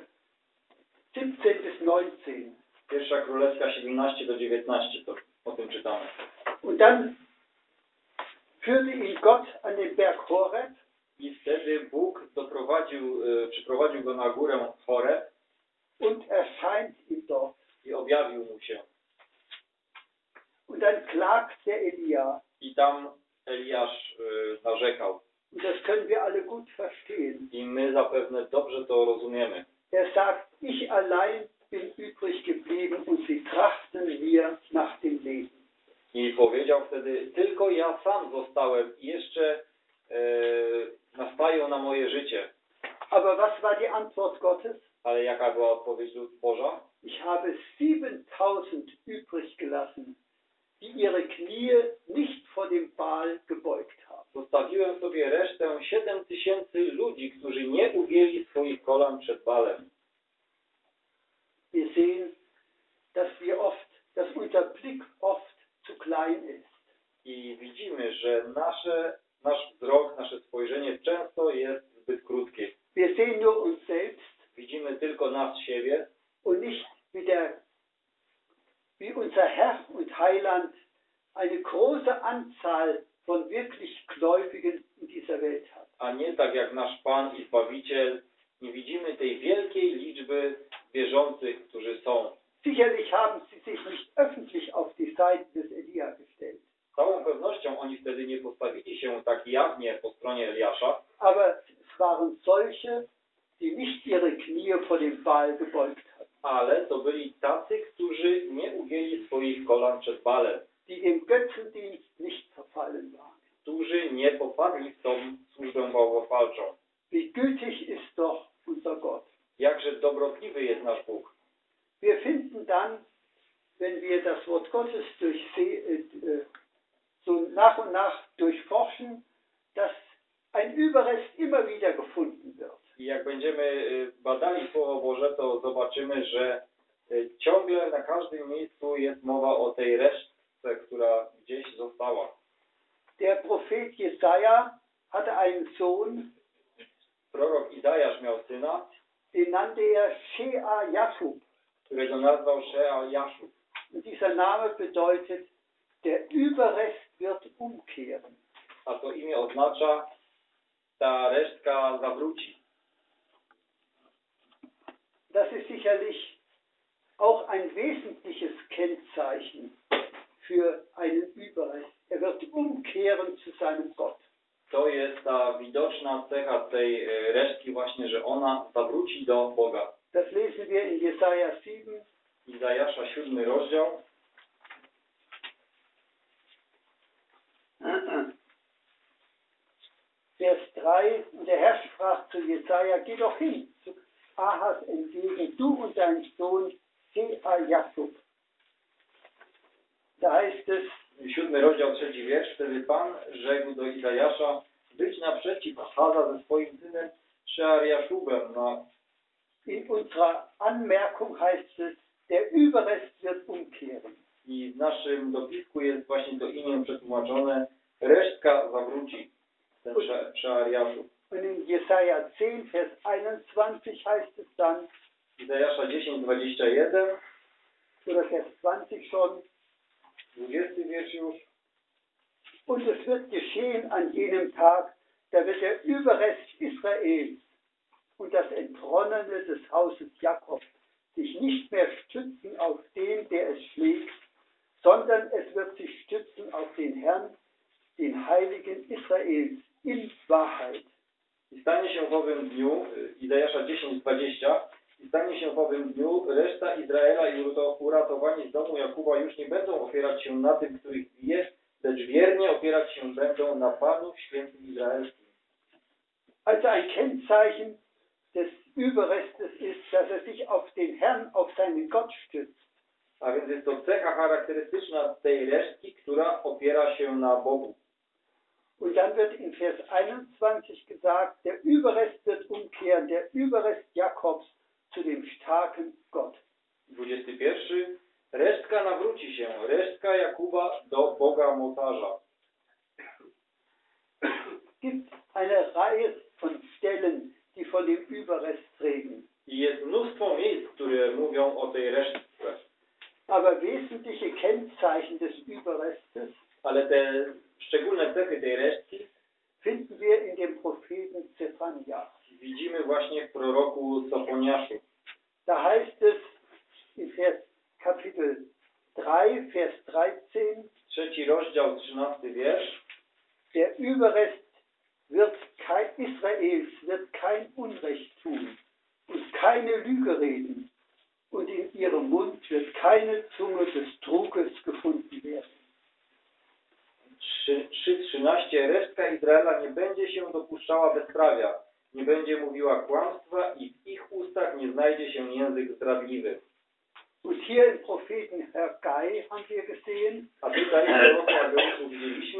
S1: 17 bis 19.
S2: Pierwsza Królewska 17 do 19, to o tym czytamy.
S1: Und dann führte ihn Gott an den Berg Horeb.
S2: I wtedy Bóg przyprowadził go na górę Horeb
S1: Und erscheint ihm dort.
S2: i objawił mu się.
S1: Und dann klagt der Elia.
S2: I tam Eliasz narzekał.
S1: Und das können wir alle gut verstehen.
S2: I my zapewne dobrze to rozumiemy.
S1: Er sagt, ich allein bin übrig geblieben und sie trachten mir nach dem Leben.
S2: I powiedział wtedy, tylko ja sam zostałem i jeszcze nastają na moje życie.
S1: Aber was war die Antwort Gottes?
S2: Ale jaka była odpowiedź Boża?
S1: Ich habe 7000 übrig gelassen, die ihre Knie nicht vor dem Baal gebeugt haben.
S2: Zostawiłem sobie resztę 7000 ludzi, którzy nie ugięli swoich kolan przed Baalem.
S1: Wir sehen, dass unser Blick oft zu klein ist.
S2: I widzimy, że nasz wzrok, nasze spojrzenie często jest zbyt krótkie.
S1: Wir sehen nur uns selbst
S2: Widzimy tylko nas, siebie
S1: und nicht wie unser Herr und Heiland eine große Anzahl von wirklich Gläubigen in dieser Welt hat.
S2: a nie tak jak nasz Pan i Zbawiciel. Nie widzimy tej wielkiej liczby wierzących, którzy są.
S1: Sicherlich haben sie sich nicht öffentlich auf die Seite des Elia gestellt.
S2: Z całą pewnością oni wtedy nie postawili się tak jawnie po stronie Eliasza,
S1: Aber es waren solche, die nicht ihre Knie vor dem Baal gebeugt hatten,
S2: ale to byli tacy, którzy nie ugięli swoich kolan przed Baalem,
S1: die dem Götzendienst nicht verfallen waren.
S2: którzy nie popadli w tą służbę bałwochwalczą.
S1: Wie gütig ist doch unser Gott.
S2: Jakże dobrotliwy jest nasz Bóg.
S1: Wir finden dann, wenn wir das Wort Gottes so nach und nach durchforschen, dass ein Überrest immer wieder gefunden wird.
S2: I jak będziemy badali Słowo Boże, to zobaczymy, że ciągle na każdym miejscu jest mowa o tej resztce, która gdzieś została.
S1: Der Prophet Jesaja hatte einen Sohn,
S2: Prorok Izajasz miał syna,
S1: den nannte er Shea-Jashub.
S2: którego nazwał Szea-Jaszub.
S1: Und dieser Name bedeutet, der Überrest wird umkehren.
S2: A to imię oznacza, ta resztka zawróci.
S1: Das ist sicherlich auch ein wesentliches Kennzeichen für einen Überrest. Er wird umkehren zu seinem Gott.
S2: To jest ta widoczna cecha tej resztki właśnie, że ona zawróci do Boga.
S1: Das lesen wir in Jesaja 7.
S2: Izajasza 7 rozdział.
S1: Vers 3, und der Herr sprach zu Jesaja, geh doch hin zu Ahas entgegen, du und dein Sohn Shea-Jashub. Da heißt es,
S2: 7 rozdział, 3 wiersz. Wtedy Pan rzekł do Izajasza, wyjdź naprzeciw Ahaza ze swoim synem Szea-Jaszubem.
S1: In unserer Anmerkung heißt es, der Überrest wird umkehren.
S2: I w naszym dopisku jest właśnie to imię przetłumaczone, resztka zawróci, ten Szea-Jaszub.
S1: Und in Jesaja 10, Vers 21 heißt es dann,
S2: Izajasza 10, 21,
S1: oder Vers 20 schon,
S2: 20 wiersz już.
S1: und es wird geschehen an jenem Tag, da wird der Überrest Israels und das Entronnene des Hauses Jakob sich nicht mehr stützen auf den, der es schlägt, sondern es wird sich stützen auf den Herrn, den Heiligen Israels, in Wahrheit.
S2: stanie się w owym dniu, Izajasza 10:20, i stanie się w owym dniu, reszta Izraela i uratowani z domu Jakuba już nie będą opierać się na tym, których bije, lecz wiernie opierać się będą na Panu Świętym Izraelskim.
S1: Also ein Kennzeichen des Überrestes ist, dass er sich auf den Herrn, auf seinen Gott stützt.
S2: A więc jest to cecha charakterystyczna tej resztki, która opiera się na Bogu.
S1: Und dann wird in Vers 21 gesagt, der Überrest wird umkehren, der Überrest Jakobs zu dem starken Gott.
S2: 21. Resztka nawróci się, resztka Jakuba do Boga mocarza.
S1: Es gibt eine Reihe von Stellen, die von dem Überrest reden.
S2: I jest mnóstwo miejsc, które mówią o tej resztce.
S1: Aber wesentliche Kennzeichen des Überrestes
S2: Ale te szczególne cechy tej resztki
S1: finden wir in dem Propheten Zephania.
S2: widzimy właśnie w proroku Sofoniaszu.
S1: Da heißt es in Kapitel 3, Vers 13,
S2: 3 rozdział, 13 wiersz.
S1: der Überrest Israels wird kein Unrecht tun und keine Lüge reden, und in ihrem Mund wird keine Zunge des Truges gefunden werden.
S2: 3:13. Resztka Izraela nie będzie się dopuszczała bezprawia, nie będzie mówiła kłamstwa i w ich ustach nie znajdzie się język zdradliwy.
S1: Und hier im Propheten Haggai haben wir gesehen,
S2: A tutaj w proroku Ageuszu widzieliśmy,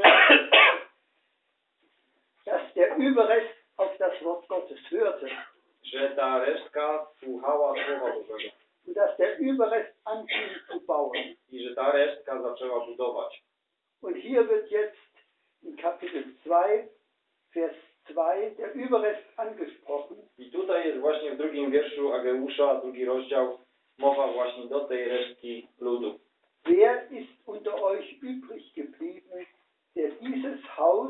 S1: dass der Überrest auf das Wort Gottes hörte
S2: że ta resztka słuchała Słowa Bożego
S1: und dass der Überrest anfing zu bauen.
S2: i że ta resztka zaczęła budować.
S1: Und hier wird jetzt in Kapitel 2, Vers 2 der Überrest angesprochen.
S2: I tutaj jest właśnie w 2 wierszu Ageusza, 2 rozdział, mowa właśnie do tej resztki ludu.
S1: Wer ist unter euch übrig geblieben, der dieses Haus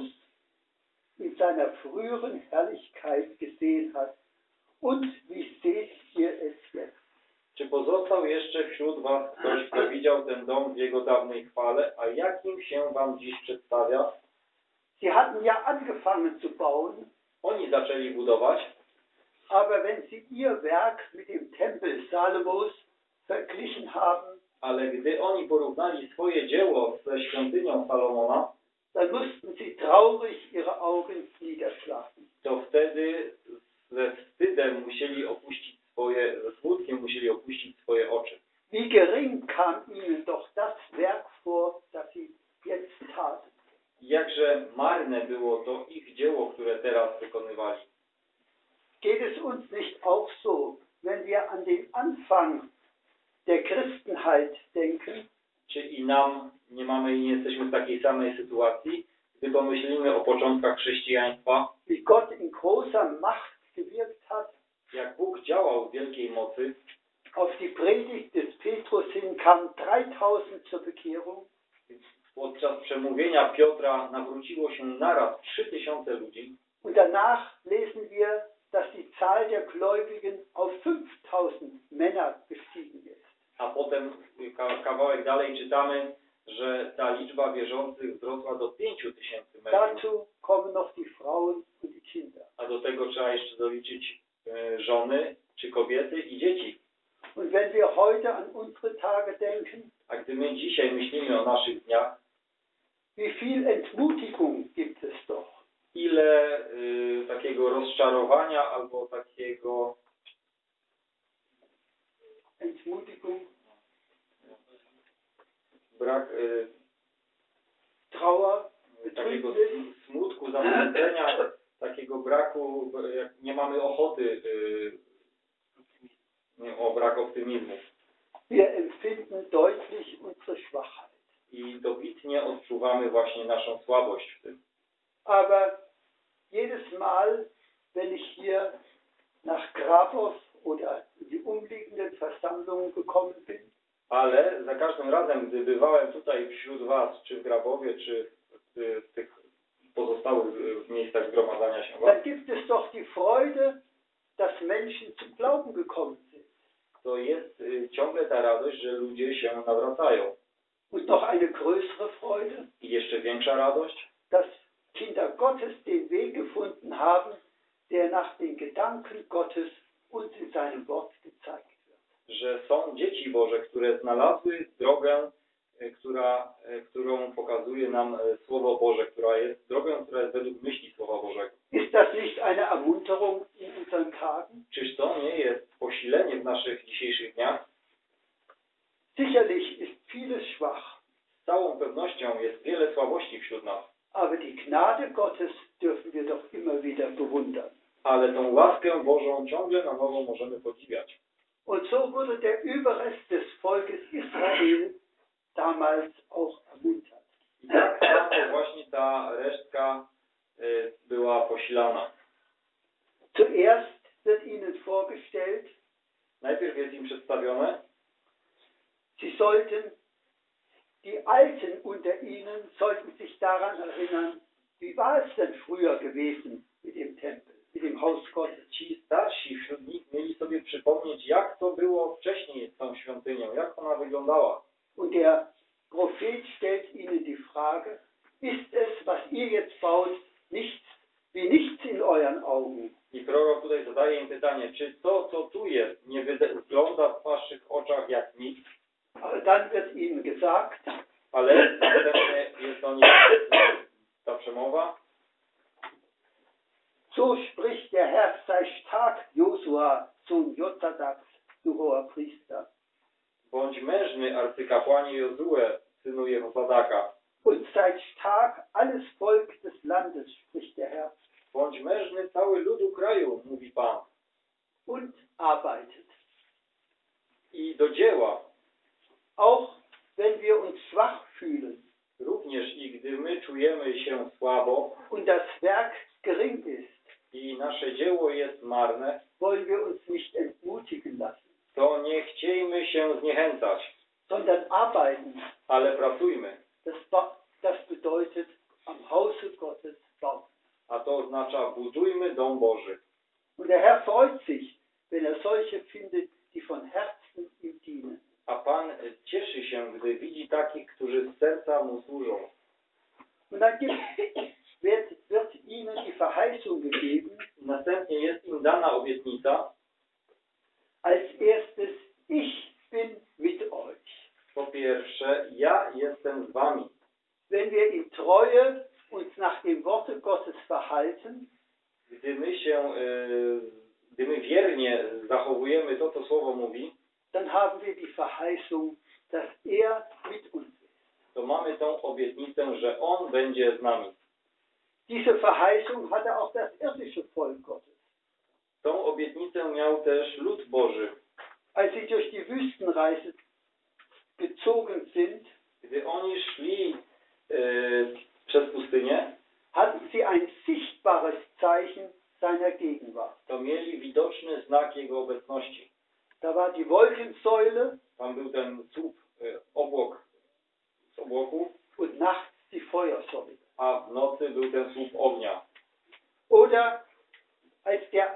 S1: in seiner früheren Herrlichkeit gesehen hat? Und wie seht ihr es jetzt?
S2: Czy pozostał jeszcze wśród was ktoś, kto widział ten dom w jego dawnej chwale, a jakim się wam dziś przedstawia?
S1: Sie hatten ja angefangen zu bauen,
S2: Oni zaczęli budować,
S1: aber wenn sie ihr Werk mit dem Tempel Salomos verglichen haben,
S2: ale gdy oni porównali swoje dzieło ze świątynią Salomona,
S1: dann mussten sie traurig ihre Augen niederschlagen.
S2: to wtedy ze wstydem musieli opuścić ze smutkiem musieli opuścić swoje oczy.
S1: Wie gering kam ihnen doch das Werk vor, das sie jetzt taten.
S2: Jakże marne było to ich dzieło, które teraz wykonywali.
S1: Geht es uns nicht auch so, wenn wir an den Anfang der Christenheit denken?
S2: Czy i nam nie jesteśmy w takiej samej sytuacji, gdy pomyślimy o początkach chrześcijaństwa,
S1: Wie Gott in großer Macht gewirkt hat?
S2: jak Bóg działał w wielkiej mocy,
S1: Auf die Predigt des Petrus hin kamen 3000 zur Bekehrung.
S2: podczas przemówienia Piotra nawróciło się naraz 3000 ludzi,
S1: Und danach lesen wir, dass die Zahl der Gläubigen auf 5000 Männer gestiegen ist.
S2: a potem kawałek dalej czytamy, że ta liczba wierzących wzrosła do 5000 metrów,
S1: Dazu kommen noch die Frauen und die Kinder.
S2: a do tego trzeba jeszcze doliczyć żony, czy kobiety i dzieci.
S1: Und wenn wir heute an unsere Tage denken,
S2: A gdy my dzisiaj myślimy o naszych dniach,
S1: wie viel Entmutigung gibt es doch.
S2: ile takiego rozczarowania albo takiego
S1: Entmutigung,
S2: brak
S1: Trauer,
S2: takiego
S1: Betrübnis,
S2: smutku, zamęczenia, takiego braku, jak nie mamy ochoty, brak optymizmu.
S1: wir empfinden deutlich unsere Schwachheit.
S2: I dobitnie odczuwamy właśnie naszą słabość w tym.
S1: Aber jedes Mal, wenn ich hier nach Grabow oder in die umliegenden Versammlungen gekommen bin,
S2: Ale za każdym razem, gdy bywałem tutaj wśród was, czy w Grabowie, czy w tych pozostałych miejscach zgromadzania się was,
S1: dann gibt es doch die Freude, dass Menschen zum Glauben gekommen sind.
S2: to jest ciągle ta radość, że ludzie się nawracają.
S1: Und noch eine größere Freude,
S2: I jeszcze większa radość,
S1: dass Kinder Gottes den Weg gefunden haben, der nach den Gedanken Gottes uns in seinem Wort gezeigt wird.
S2: Że są dzieci Boże, które znalazły drogę, którą pokazuje nam Słowo Boże, która jest drogą, która jest według myśli Słowa Bożego.
S1: Ist das nicht eine Ermunterung in unseren Tagen?
S2: Czyż to nie jest posilenie w naszych dzisiejszych dniach?
S1: Sicherlich ist vieles schwach,
S2: Z całą pewnością jest wiele słabości wśród nas,
S1: aber die Gnade Gottes dürfen wir doch immer wieder bewundern.
S2: ale tą łaskę Bożą ciągle na nowo możemy podziwiać.
S1: Und so wurde der Überrest des Volkes Israel damals auch ermuntert.
S2: I tak samo właśnie ta resztka była posilana.
S1: Zuerst wird ihnen vorgestellt,
S2: Najpierw jest im przedstawione,
S1: sie sollten, die Alten unter ihnen sollten sich daran erinnern, wie war es denn früher gewesen mit dem Tempel, mit dem Haus Gottes.
S2: ci starsi wśród nich mieli sobie przypomnieć, jak to było wcześniej z tą świątynią, jak ona wyglądała.
S1: Und der Prophet stellt ihnen die Frage, ist es, was ihr jetzt baut, nichts in euren Augen?
S2: I prorok tutaj zadaje im pytanie, czy to, co tu jest, nie wygląda w waszych oczach jak nic?
S1: Aber dann wird ihnen gesagt,
S2: Ale następnie jest do nich ta przemowa.
S1: so spricht der Herr, sei stark, Josua, Sohn Jozadaks, du hoher Priester.
S2: Bądź mężny, arcykapłanie Jozue, synu Jehozadaka.
S1: Und seid stark, alles Volk des Landes, spricht der Herr.
S2: Bądź mężny, cały ludu kraju, mówi Pan.
S1: Und arbeitet.
S2: I do dzieła.
S1: Auch wenn wir uns schwach fühlen
S2: Również i gdy my czujemy się słabo
S1: und das Werk gering ist,
S2: i nasze dzieło jest marne,
S1: wollen wir uns nicht entmutigen lassen,
S2: to nie chciejmy się zniechęcać,
S1: sondern arbeiten.
S2: ale pracujmy.
S1: Das bedeutet am Hause Gottes bauen.
S2: A to oznacza budujmy dom Boży.
S1: Und der Herr freut sich, wenn er solche findet, die von Herzen ihm dienen.
S2: A Pan cieszy się, gdy widzi takich, którzy z serca Mu służą.
S1: Und dann wird ihnen die Verheißung gegeben,
S2: Następnie jest im dana obietnica.
S1: als erstes, ich bin mit euch.
S2: Po pierwsze, ja jestem z wami.
S1: Wenn wir in Treue uns nach dem Worte Gottes verhalten,
S2: Gdy my wiernie zachowujemy to, co Słowo mówi,
S1: dann haben wir die Verheißung, dass er mit uns ist.
S2: to mamy tą obietnicę, że On będzie z nami.
S1: Diese Verheißung hatte auch das irdische Volk Gottes.
S2: Tą obietnicę miał też lud Boży.
S1: Als sie durch die Wüstenreise gezogen sind,
S2: Gdy oni szli przez pustynię,
S1: hatten sie ein sichtbares Zeichen seiner Gegenwart.
S2: to mieli widoczny znak Jego obecności.
S1: Da war die Wolkensäule
S2: Tam był ten słup, obłok z obłoku,
S1: und nachts die Feuersäule.
S2: a w nocy był ten słup ognia.
S1: Oder als der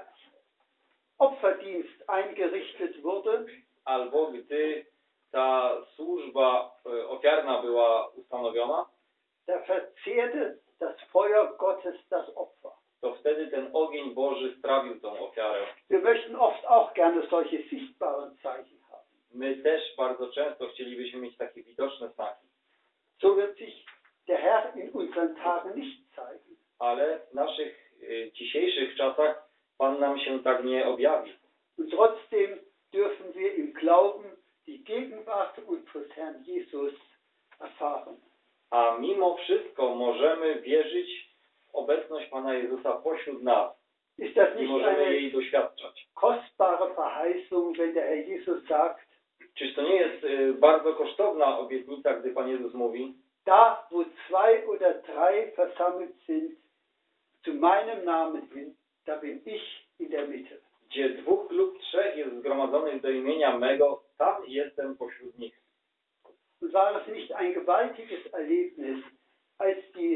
S1: Opferdienst eingerichtet wurde,
S2: Albo gdy ta służba ofiarna była ustanowiona,
S1: da verzehrte das Feuer Gottes das Opfer.
S2: to wtedy ten ogień Boży strawił tą ofiarę.
S1: Wir möchten oft auch gerne solche sichtbaren Zeichen haben.
S2: My też bardzo często chcielibyśmy mieć takie widoczne znaki,
S1: So wird sich der Herr in unseren Tagen nicht zeigen.
S2: ale w naszych dzisiejszych czasach Pan nam się tak nie objawi.
S1: Und trotzdem dürfen wir im Glauben die Gegenwart unseres Herrn Jesus erfahren.
S2: A mimo wszystko możemy wierzyć w obecność Pana Jezusa pośród nas
S1: Ist das
S2: i
S1: nicht
S2: możemy
S1: eine
S2: jej doświadczać.
S1: kostbare Verheißung, wenn der Herr Jesus sagt,
S2: Czyż to nie jest bardzo kosztowna obietnica, gdy Pan Jezus mówi:
S1: da wo zwei oder drei versammelt sind, zu meinem Namen hin, da bin ich in der Mitte.
S2: gdzie 2 lub 3 jest zgromadzonych do imienia mego, tam jestem pośród nich.
S1: Und war es nicht ein gewaltiges Erlebnis, als die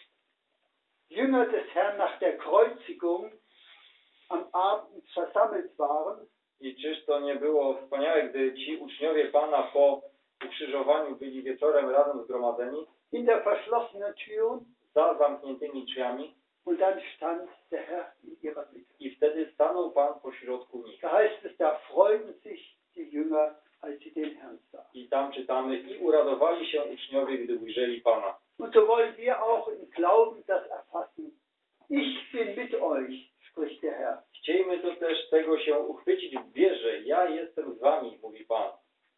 S1: Jünger des Herrn nach der Kreuzigung am Abend versammelt waren?
S2: I czyż to nie było wspaniałe, gdy ci uczniowie Pana po ukrzyżowaniu byli wieczorem razem zgromadzeni
S1: In der verschlossenen Tür,
S2: za zamkniętymi drzwiami,
S1: Und dann stand der Herr in ihrer Mitte.
S2: I wtedy stanął Pan pośrodku nich.
S1: Da heißt es, da freuten sich die Jünger, als sie den Herrn sahen.
S2: I tam czytamy, i uradowali się uczniowie, gdy ujrzeli Pana.
S1: Und so wollen wir auch im Glauben das erfassen. Ich bin mit euch, spricht der Herr.
S2: Chciejmy to też tego się uchwycić w wierze. Ja jestem z wami, mówi Pan.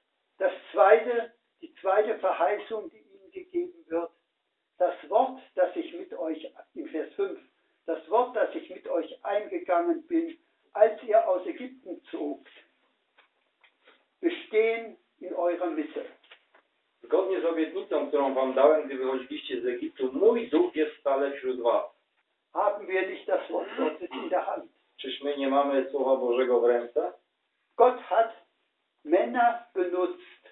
S1: Die zweite Verheißung, die ihnen gegeben wird, das Wort, das ich mit euch, in Vers 5, das Wort, das ich mit euch eingegangen bin, als ihr aus Ägypten zogt, bestehen in eurer Mitte.
S2: Zgodnie z obietnicą, którą wam dałem, gdy wychodziliście z Egiptu, mój duch jest stale wśród was.
S1: Haben wir nicht das Wort Gottes in der Hand?
S2: Czyż my nie mamy Słowa Bożego w ręce?
S1: Gott hat Männer benutzt,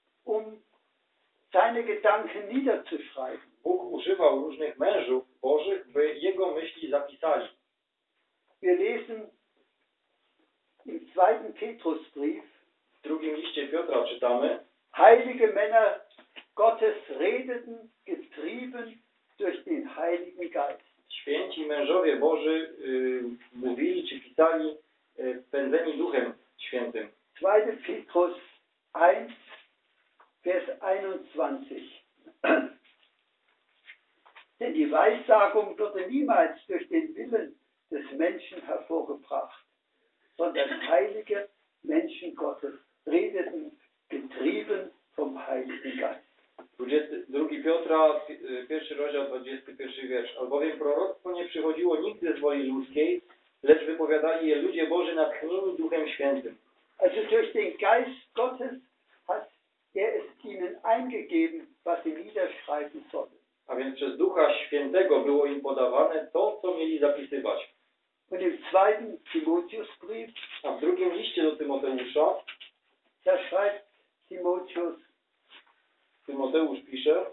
S1: seine Gedanken niederzuschreiben.
S2: Bóg używał różnych mężów Bożych, by Jego myśli zapisali.
S1: Wir lesen im 2. Petrusbrief,
S2: W drugim liście Piotra czytamy:
S1: heilige Männer Gottes redeten, getrieben durch den Heiligen Geist.
S2: Święci mężowie Boży mówili czy pisali pędzeni Duchem Świętym.
S1: 2. Petrus 1, Vers 21. Denn die Weissagung wurde niemals durch den Willen des Menschen hervorgebracht, sondern heilige Menschen Gottes redeten, getrieben vom Heiligen Geist.
S2: 22 Piotra, 1 rozdział, 21 wiersz. Albowiem proroctwo nie przychodziło nigdy z woli ludzkiej, lecz wypowiadali je ludzie Boży natchnieni Duchem Świętym.
S1: Also durch den Geist Gottes hat es ihnen eingegeben, was sie niederschreiben sollen.
S2: A więc przez Ducha Świętego było im podawane to, co mieli zapisywać.
S1: Und im 2. Timotheusbrief,
S2: A w drugim liście do Tymoteusza,
S1: da schreibt
S2: Tymoteusz pisze,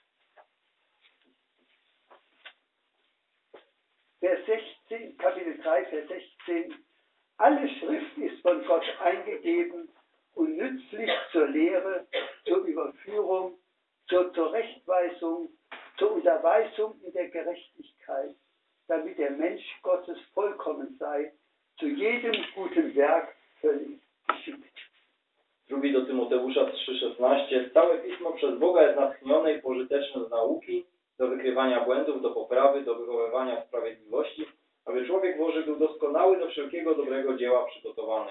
S1: Vers 16, Kapitel 3, Vers 16, alle Schrift ist von Gott eingegeben und nützlich zur Lehre, zur Überführung, zur Zurechtweisung, zur Unterweisung in der Gerechtigkeit, damit der Mensch Gottes vollkommen sei, zu jedem guten Werk völlig geschickt.
S2: Drugi do Tymoteusza 3,16. Całe Pismo przez Boga jest natchnione i pożyteczne do nauki, do wykrywania błędów, do poprawy, do wychowywania sprawiedliwości, aby człowiek Boży był doskonały do wszelkiego dobrego dzieła przygotowany.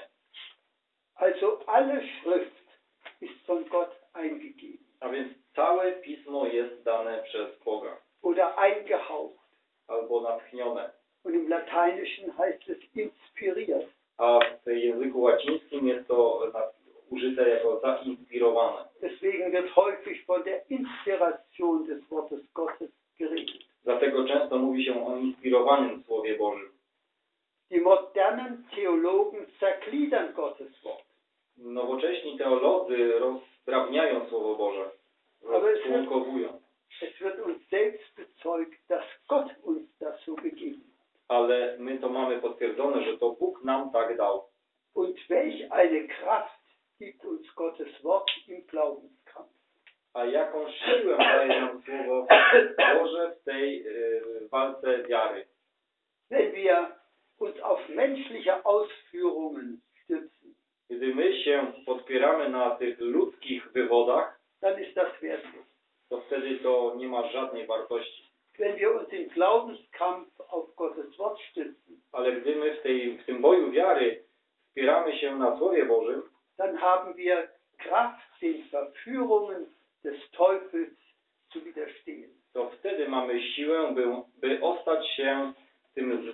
S1: Also alle Schrift ist von Gott eingegeben.
S2: A więc całe Pismo jest dane przez Boga.
S1: Oder eingehaucht.
S2: Albo natchnione.
S1: Und im Lateinischen heißt es inspiriert.
S2: A w języku łacińskim jest to użyte jako zainspirowane.
S1: Deswegen wird häufig von der Inspiration des Wortes Gottes geredet.
S2: Dlatego często mówi się o inspirowanym Słowie Bożym.
S1: Die modernen Theologen zergliedern Gottes Wort.
S2: Nowocześni teolodzy rozdrabniają Słowo Boże, rozczłonkowują.
S1: Es wird uns selbst bezeugt, dass Gott uns das so gegeben hat.
S2: Ale my to mamy potwierdzone, że to Bóg nam tak dał.
S1: Und welch eine Kraft gibt uns Gottes Wort im Glaubenskampf.
S2: A jaką siłę daje nam Słowo Boże w tej walce wiary.
S1: Wenn wir uns auf menschliche Ausführungen stützen,
S2: Gdy my się podpieramy na tych ludzkich wywodach,
S1: dann ist das wertlos.
S2: to wtedy to nie ma żadnej wartości.
S1: Wenn wir uns im Glaubenskampf auf Gottes Wort stützen,
S2: Ale gdy my w tym boju wiary wspieramy się na Słowie Bożym,
S1: dann haben wir Kraft, den Verführungen des Teufels zu widerstehen.
S2: to wtedy mamy siłę, by ostać się tym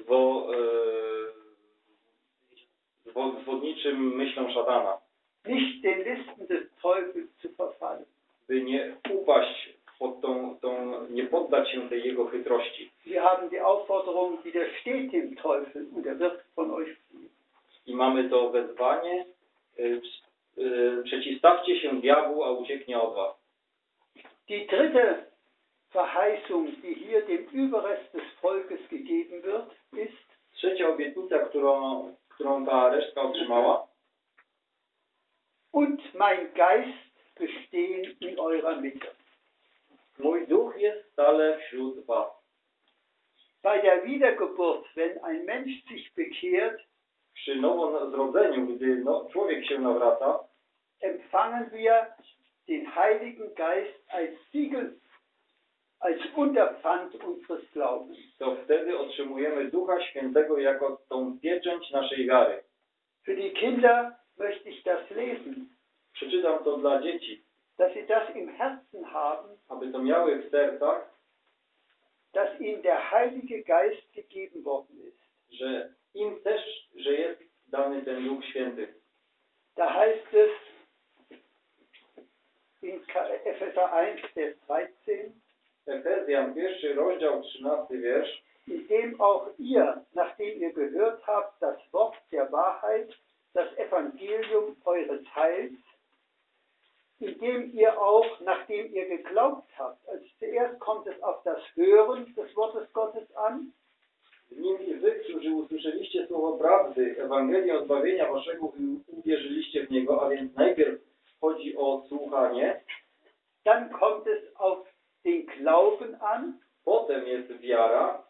S2: zwodniczym myślom szatana.
S1: Nicht den Listen des Teufels zu verfallen.
S2: By nie upaść nie poddać się tej jego chytrości.
S1: Wir haben die Aufforderung, widersteht dem Teufel und er wird von euch fliehen.
S2: I mamy to wezwanie, przeciwstawcie się diabłu, a ucieknie od was.
S1: Die dritte Verheißung, die hier dem Überrest des Volkes gegeben wird, ist:
S2: Trzecia obietnica, którą ta resztka otrzymała.
S1: Und mein Geist bestehen in eurer Mitte.
S2: Mój duch jest stale wśród was.
S1: Bei der Wiedergeburt, wenn ein Mensch sich bekehrt,
S2: Przy nowozrodzeniu, gdy człowiek się nawraca,
S1: empfangen wir den Heiligen Geist als Siegel, als Unterpfand unseres Glaubens.
S2: to wtedy otrzymujemy Ducha Świętego jako tą pieczęć naszej wiary.
S1: Für die Kinder möchte ich das lesen,
S2: Przeczytam to dla dzieci,
S1: dass sie das im Herzen haben,
S2: aby to miały w sercach,
S1: dass ihnen der Heilige Geist gegeben worden ist.
S2: że im też, że jest dany ten Duch Święty.
S1: Da heißt es in Epheser 1, Vers 13,
S2: Efezjan, 1 rozdział, 13 wiersz.
S1: indem auch ihr, nachdem ihr gehört habt, das Wort der Wahrheit, das Evangelium eures Heils, indem ihr auch, nachdem ihr geglaubt habt, also zuerst kommt es auf das Hören des Wortes Gottes an,
S2: Z nimi wy, którzy usłyszeliście słowo prawdy, Ewangelię odbawienia waszego i uwierzyliście w niego, a więc najpierw chodzi o słuchanie,
S1: dann kommt es auf den Glauben an,
S2: potem jest wiara,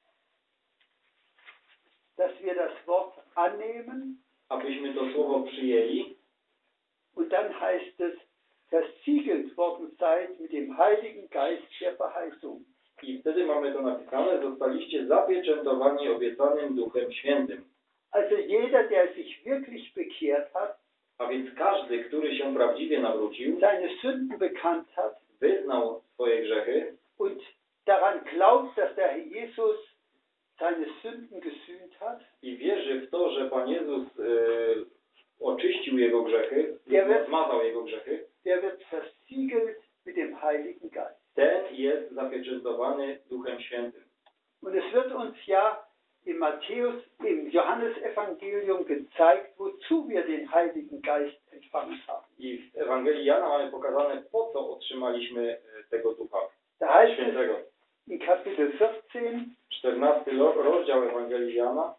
S1: dass wir das Wort annehmen,
S2: abyśmy to słowo przyjęli,
S1: und dann heißt es, versiegelt worden seid mit dem Heiligen Geist der Verheißung.
S2: i wtedy mamy to napisane, zostaliście zapieczętowani obiecanym Duchem Świętym.
S1: Also jeder, der sich wirklich bekehrt hat,
S2: A więc każdy, który się prawdziwie nawrócił,
S1: seine Sünden bekannt hat
S2: wyznał swoje grzechy
S1: und daran glaubt, dass der Herr Jesus seine Sünden gesühnt hat,
S2: i wierzy w to, że Pan Jezus oczyścił jego grzechy, zmazał jego grzechy,
S1: der wird versiegelt mit dem Heiligen Geist.
S2: ten jest zapieczętowany Duchem Świętym.
S1: Und es wird uns ja im Johannesevangelium gezeigt, wozu wir den Heiligen Geist empfangen haben.
S2: I w Ewangelii Jana mamy pokazane, po co otrzymaliśmy tego Ducha
S1: Da heißt
S2: Świętego.
S1: es in Kapitel 14,
S2: 14 rozdział Ewangelii Jana,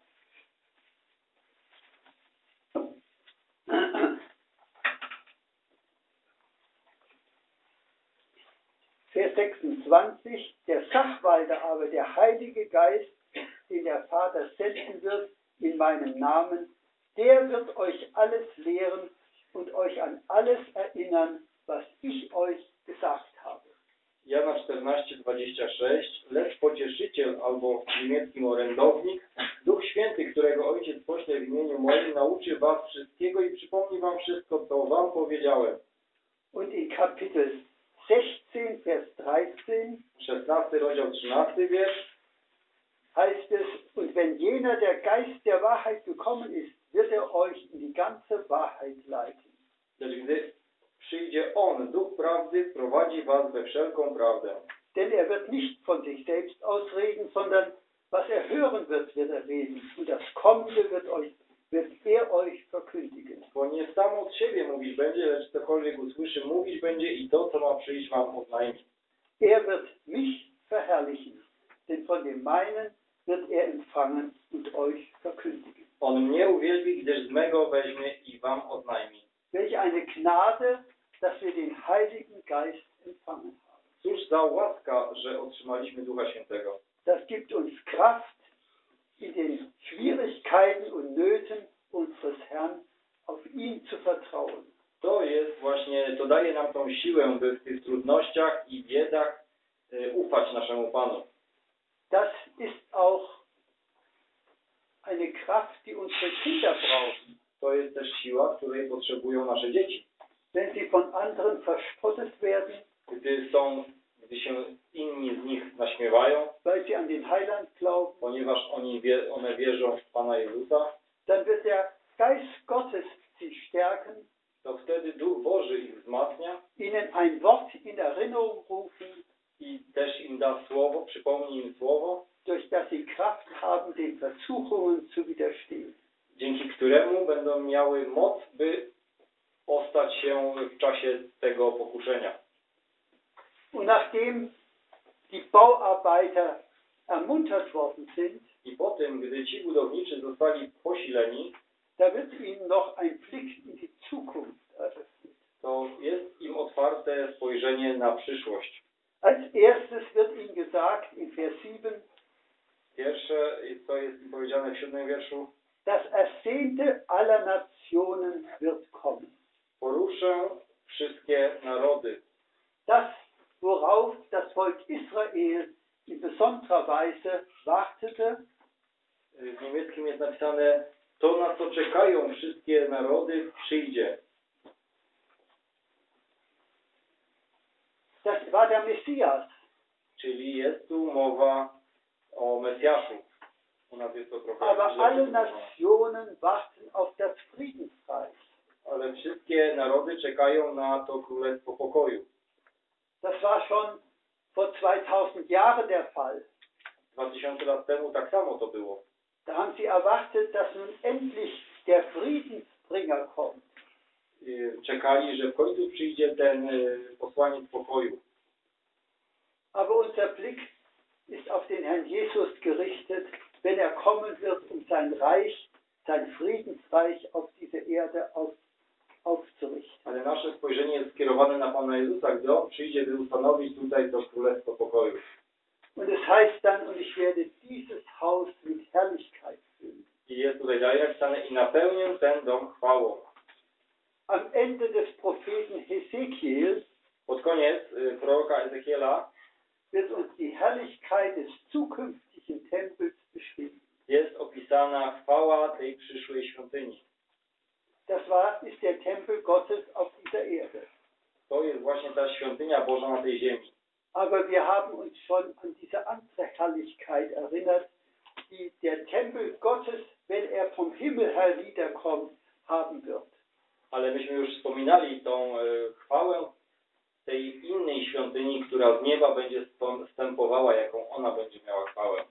S1: Vers 26, der Sachwalter aber, der Heilige Geist, den der Vater senden wird in meinem Namen, der wird euch alles lehren und euch an alles erinnern, was ich euch gesagt habe.
S2: Jana 14:26, lecz pocieszyciel, albo w niemieckim orędownik, Duch Święty, którego Ojciec pośle w imieniu moim, nauczy was wszystkiego i przypomni wam wszystko, co wam powiedziałem.
S1: Und in Kapitel 16, Vers 13
S2: 16 rozdział 13 wiersz,
S1: heißt es, und wenn jener, der Geist der Wahrheit gekommen ist, wird euch in die ganze Wahrheit leiten.
S2: lecz gdy przyjdzie On, Duch Prawdy, wprowadzi was we wszelką prawdę.
S1: Denn wird nicht von sich selbst ausreden, sondern was hören wird, wird reden. Und das Kommende wird euch verkündigen.
S2: Bo nie sam od siebie mówić będzie, lecz cokolwiek usłyszy, mówić będzie i to, co ma przyjść wam oznajmi.
S1: Wird mich verherrlichen, denn von dem meinen wird empfangen und euch verkündigen.
S2: On mnie uwielbi, gdyż z mego weźmie i wam oznajmi.
S1: Welch eine Gnade, dass wir den Heiligen Geist empfangen haben.
S2: Cóż za łaska, że otrzymaliśmy Ducha Świętego.
S1: Das gibt uns Kraft, in den Schwierigkeiten und Nöten unseres Herrn auf ihn zu vertrauen.
S2: To daje nam tą siłę, by w tych trudnościach i biedach ufać naszemu Panu.
S1: Das ist auch eine Kraft, die unsere Kinder brauchen.
S2: To jest też siła, której potrzebują nasze dzieci.
S1: Wenn sie von anderen verspottet werden,
S2: gdy się inni z nich naśmiewają,
S1: weil sie an den Heiland glauben,
S2: ponieważ one wierzą w Pana Jezusa,
S1: dann wird der Geist Gottes sie stärken,
S2: to wtedy Duch Boży ich wzmacnia
S1: ihnen ein Wort in Erinnerung rufen,
S2: i też im da słowo, przypomni im słowo,
S1: durch das sie Kraft haben, den Versuchungen zu widerstehen.
S2: Dzięki któremu będą miały moc, by ostać się w czasie tego pokuszenia.
S1: Und nachdem die Bauarbeiter ermuntert worden sind,
S2: I po tym, gdy ci budowniczy zostali posileni,
S1: da wird ihnen noch ein Blick in die Zukunft eröffnet.
S2: to jest im otwarte spojrzenie na przyszłość.
S1: Als erstes wird ihnen gesagt in Vers 7,
S2: Pierwsze, co jest im powiedziane w 7 wierszu.
S1: Das Ersehnte aller Nationen wird kommen.
S2: Poruszę wszystkie narody.
S1: Das, worauf das Volk Israel in besonderer Weise wartete,
S2: W niemieckim jest napisane, to na co czekają wszystkie narody przyjdzie.
S1: das war der Messias.
S2: Czyli jest tu mowa o Mesjaszu. U nas jest to trochę
S1: Aber
S2: źle
S1: alle
S2: przetłumaczone.
S1: Nationen warten auf das Friedensreich.
S2: Ale wszystkie narody czekają na to królestwo pokoju.
S1: Das war schon vor 2000 Jahren der Fall.
S2: 2000 lat temu tak samo to było.
S1: Da haben sie erwartet, dass nun endlich der Friedensbringer kommt.
S2: Czekali, że w końcu przyjdzie ten posłaniec pokoju.
S1: Aber unser Blick ist auf den Herrn Jesus gerichtet, wenn er kommen wird, um sein Reich, sein Friedensreich auf diese Erde aufzurichten.
S2: Ale nasze spojrzenie jest skierowane na Pana Jezusa, gdy On przyjdzie, by ustanowić tutaj to królestwo pokoju.
S1: Und es heißt dann, und ich werde dieses Haus mit Herrlichkeit füllen.
S2: I jest tutaj dalej napisane, i napełnię ten dom chwałą.
S1: Am Ende des Propheten Hesekiel
S2: Pod koniec proroka Ezechiela
S1: wird uns die Herrlichkeit des zukünftigen Tempels beschrieben.
S2: jest opisana chwała tej przyszłej świątyni.
S1: Das ist der Tempel Gottes auf dieser Erde.
S2: To jest właśnie ta świątynia Boża na tej ziemi.
S1: Aber wir haben uns schon an diese andere Herrlichkeit erinnert, die der Tempel Gottes, wenn er vom Himmel her niederkommt, haben wird.
S2: Ale myśmy już wspominali tą chwałę tej innej świątyni, która z nieba będzie wstępowała, jaką ona będzie miała chwałę.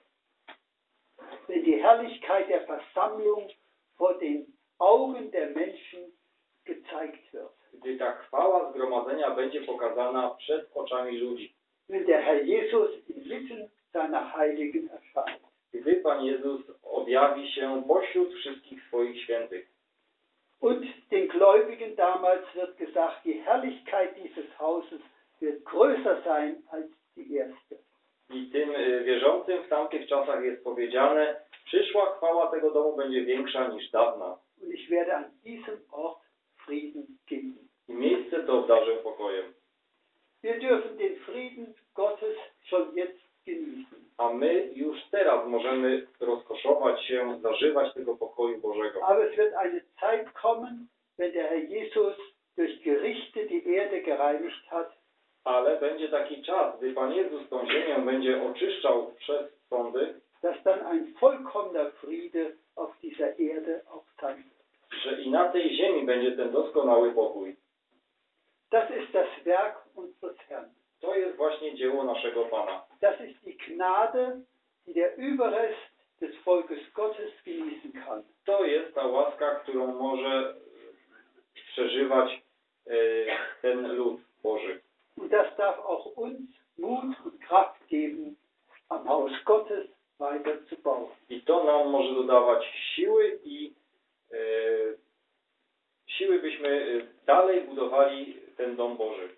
S1: Wenn die Herrlichkeit der Versammlung vor den Augen der Menschen gezeigt wird.
S2: Gdy ta chwała zgromadzenia będzie pokazana przed oczami ludzi.
S1: Wenn der Herr Jesus inmitten seiner Heiligen erscheint.
S2: Gdy Pan Jezus objawi się pośród wszystkich swoich świętych.
S1: Und den Gläubigen damals wird gesagt, die Herrlichkeit dieses Hauses wird größer sein als die erste.
S2: I tym wierzącym w tamtych czasach jest powiedziane, przyszła chwała tego domu będzie większa niż dawna.
S1: Und ich werde an diesem Ort Frieden geben.
S2: I miejsce to obdarzę pokojem.
S1: Wir dürfen den Frieden Gottes schon jetzt genießen.
S2: A my już teraz możemy rozkoszować się, zażywać tego pokoju Bożego.
S1: Aber es wird eine Zeit kommen, wenn der Herr Jesus durch Gerichte die Erde gereinigt hat,
S2: Ale będzie taki czas, gdy Pan Jezus tą ziemię będzie oczyszczał przez sądy,
S1: dass dann ein vollkommener Friede auf dieser Erde auch sein wird.
S2: że i na tej ziemi będzie ten doskonały pokój.
S1: Das ist das Werk unseres Herrn.
S2: To jest właśnie dzieło naszego Pana.
S1: Das ist die Gnade, die der Überrest des Volkes Gottes genießen kann.
S2: To jest ta łaska, którą może przeżywać ten lud Boży.
S1: Und das darf auch uns Mut und Kraft geben, am Haus Gottes weiter zu bauen.
S2: I to nam może dodawać siły i siły, byśmy dalej budowali ten dom Boży.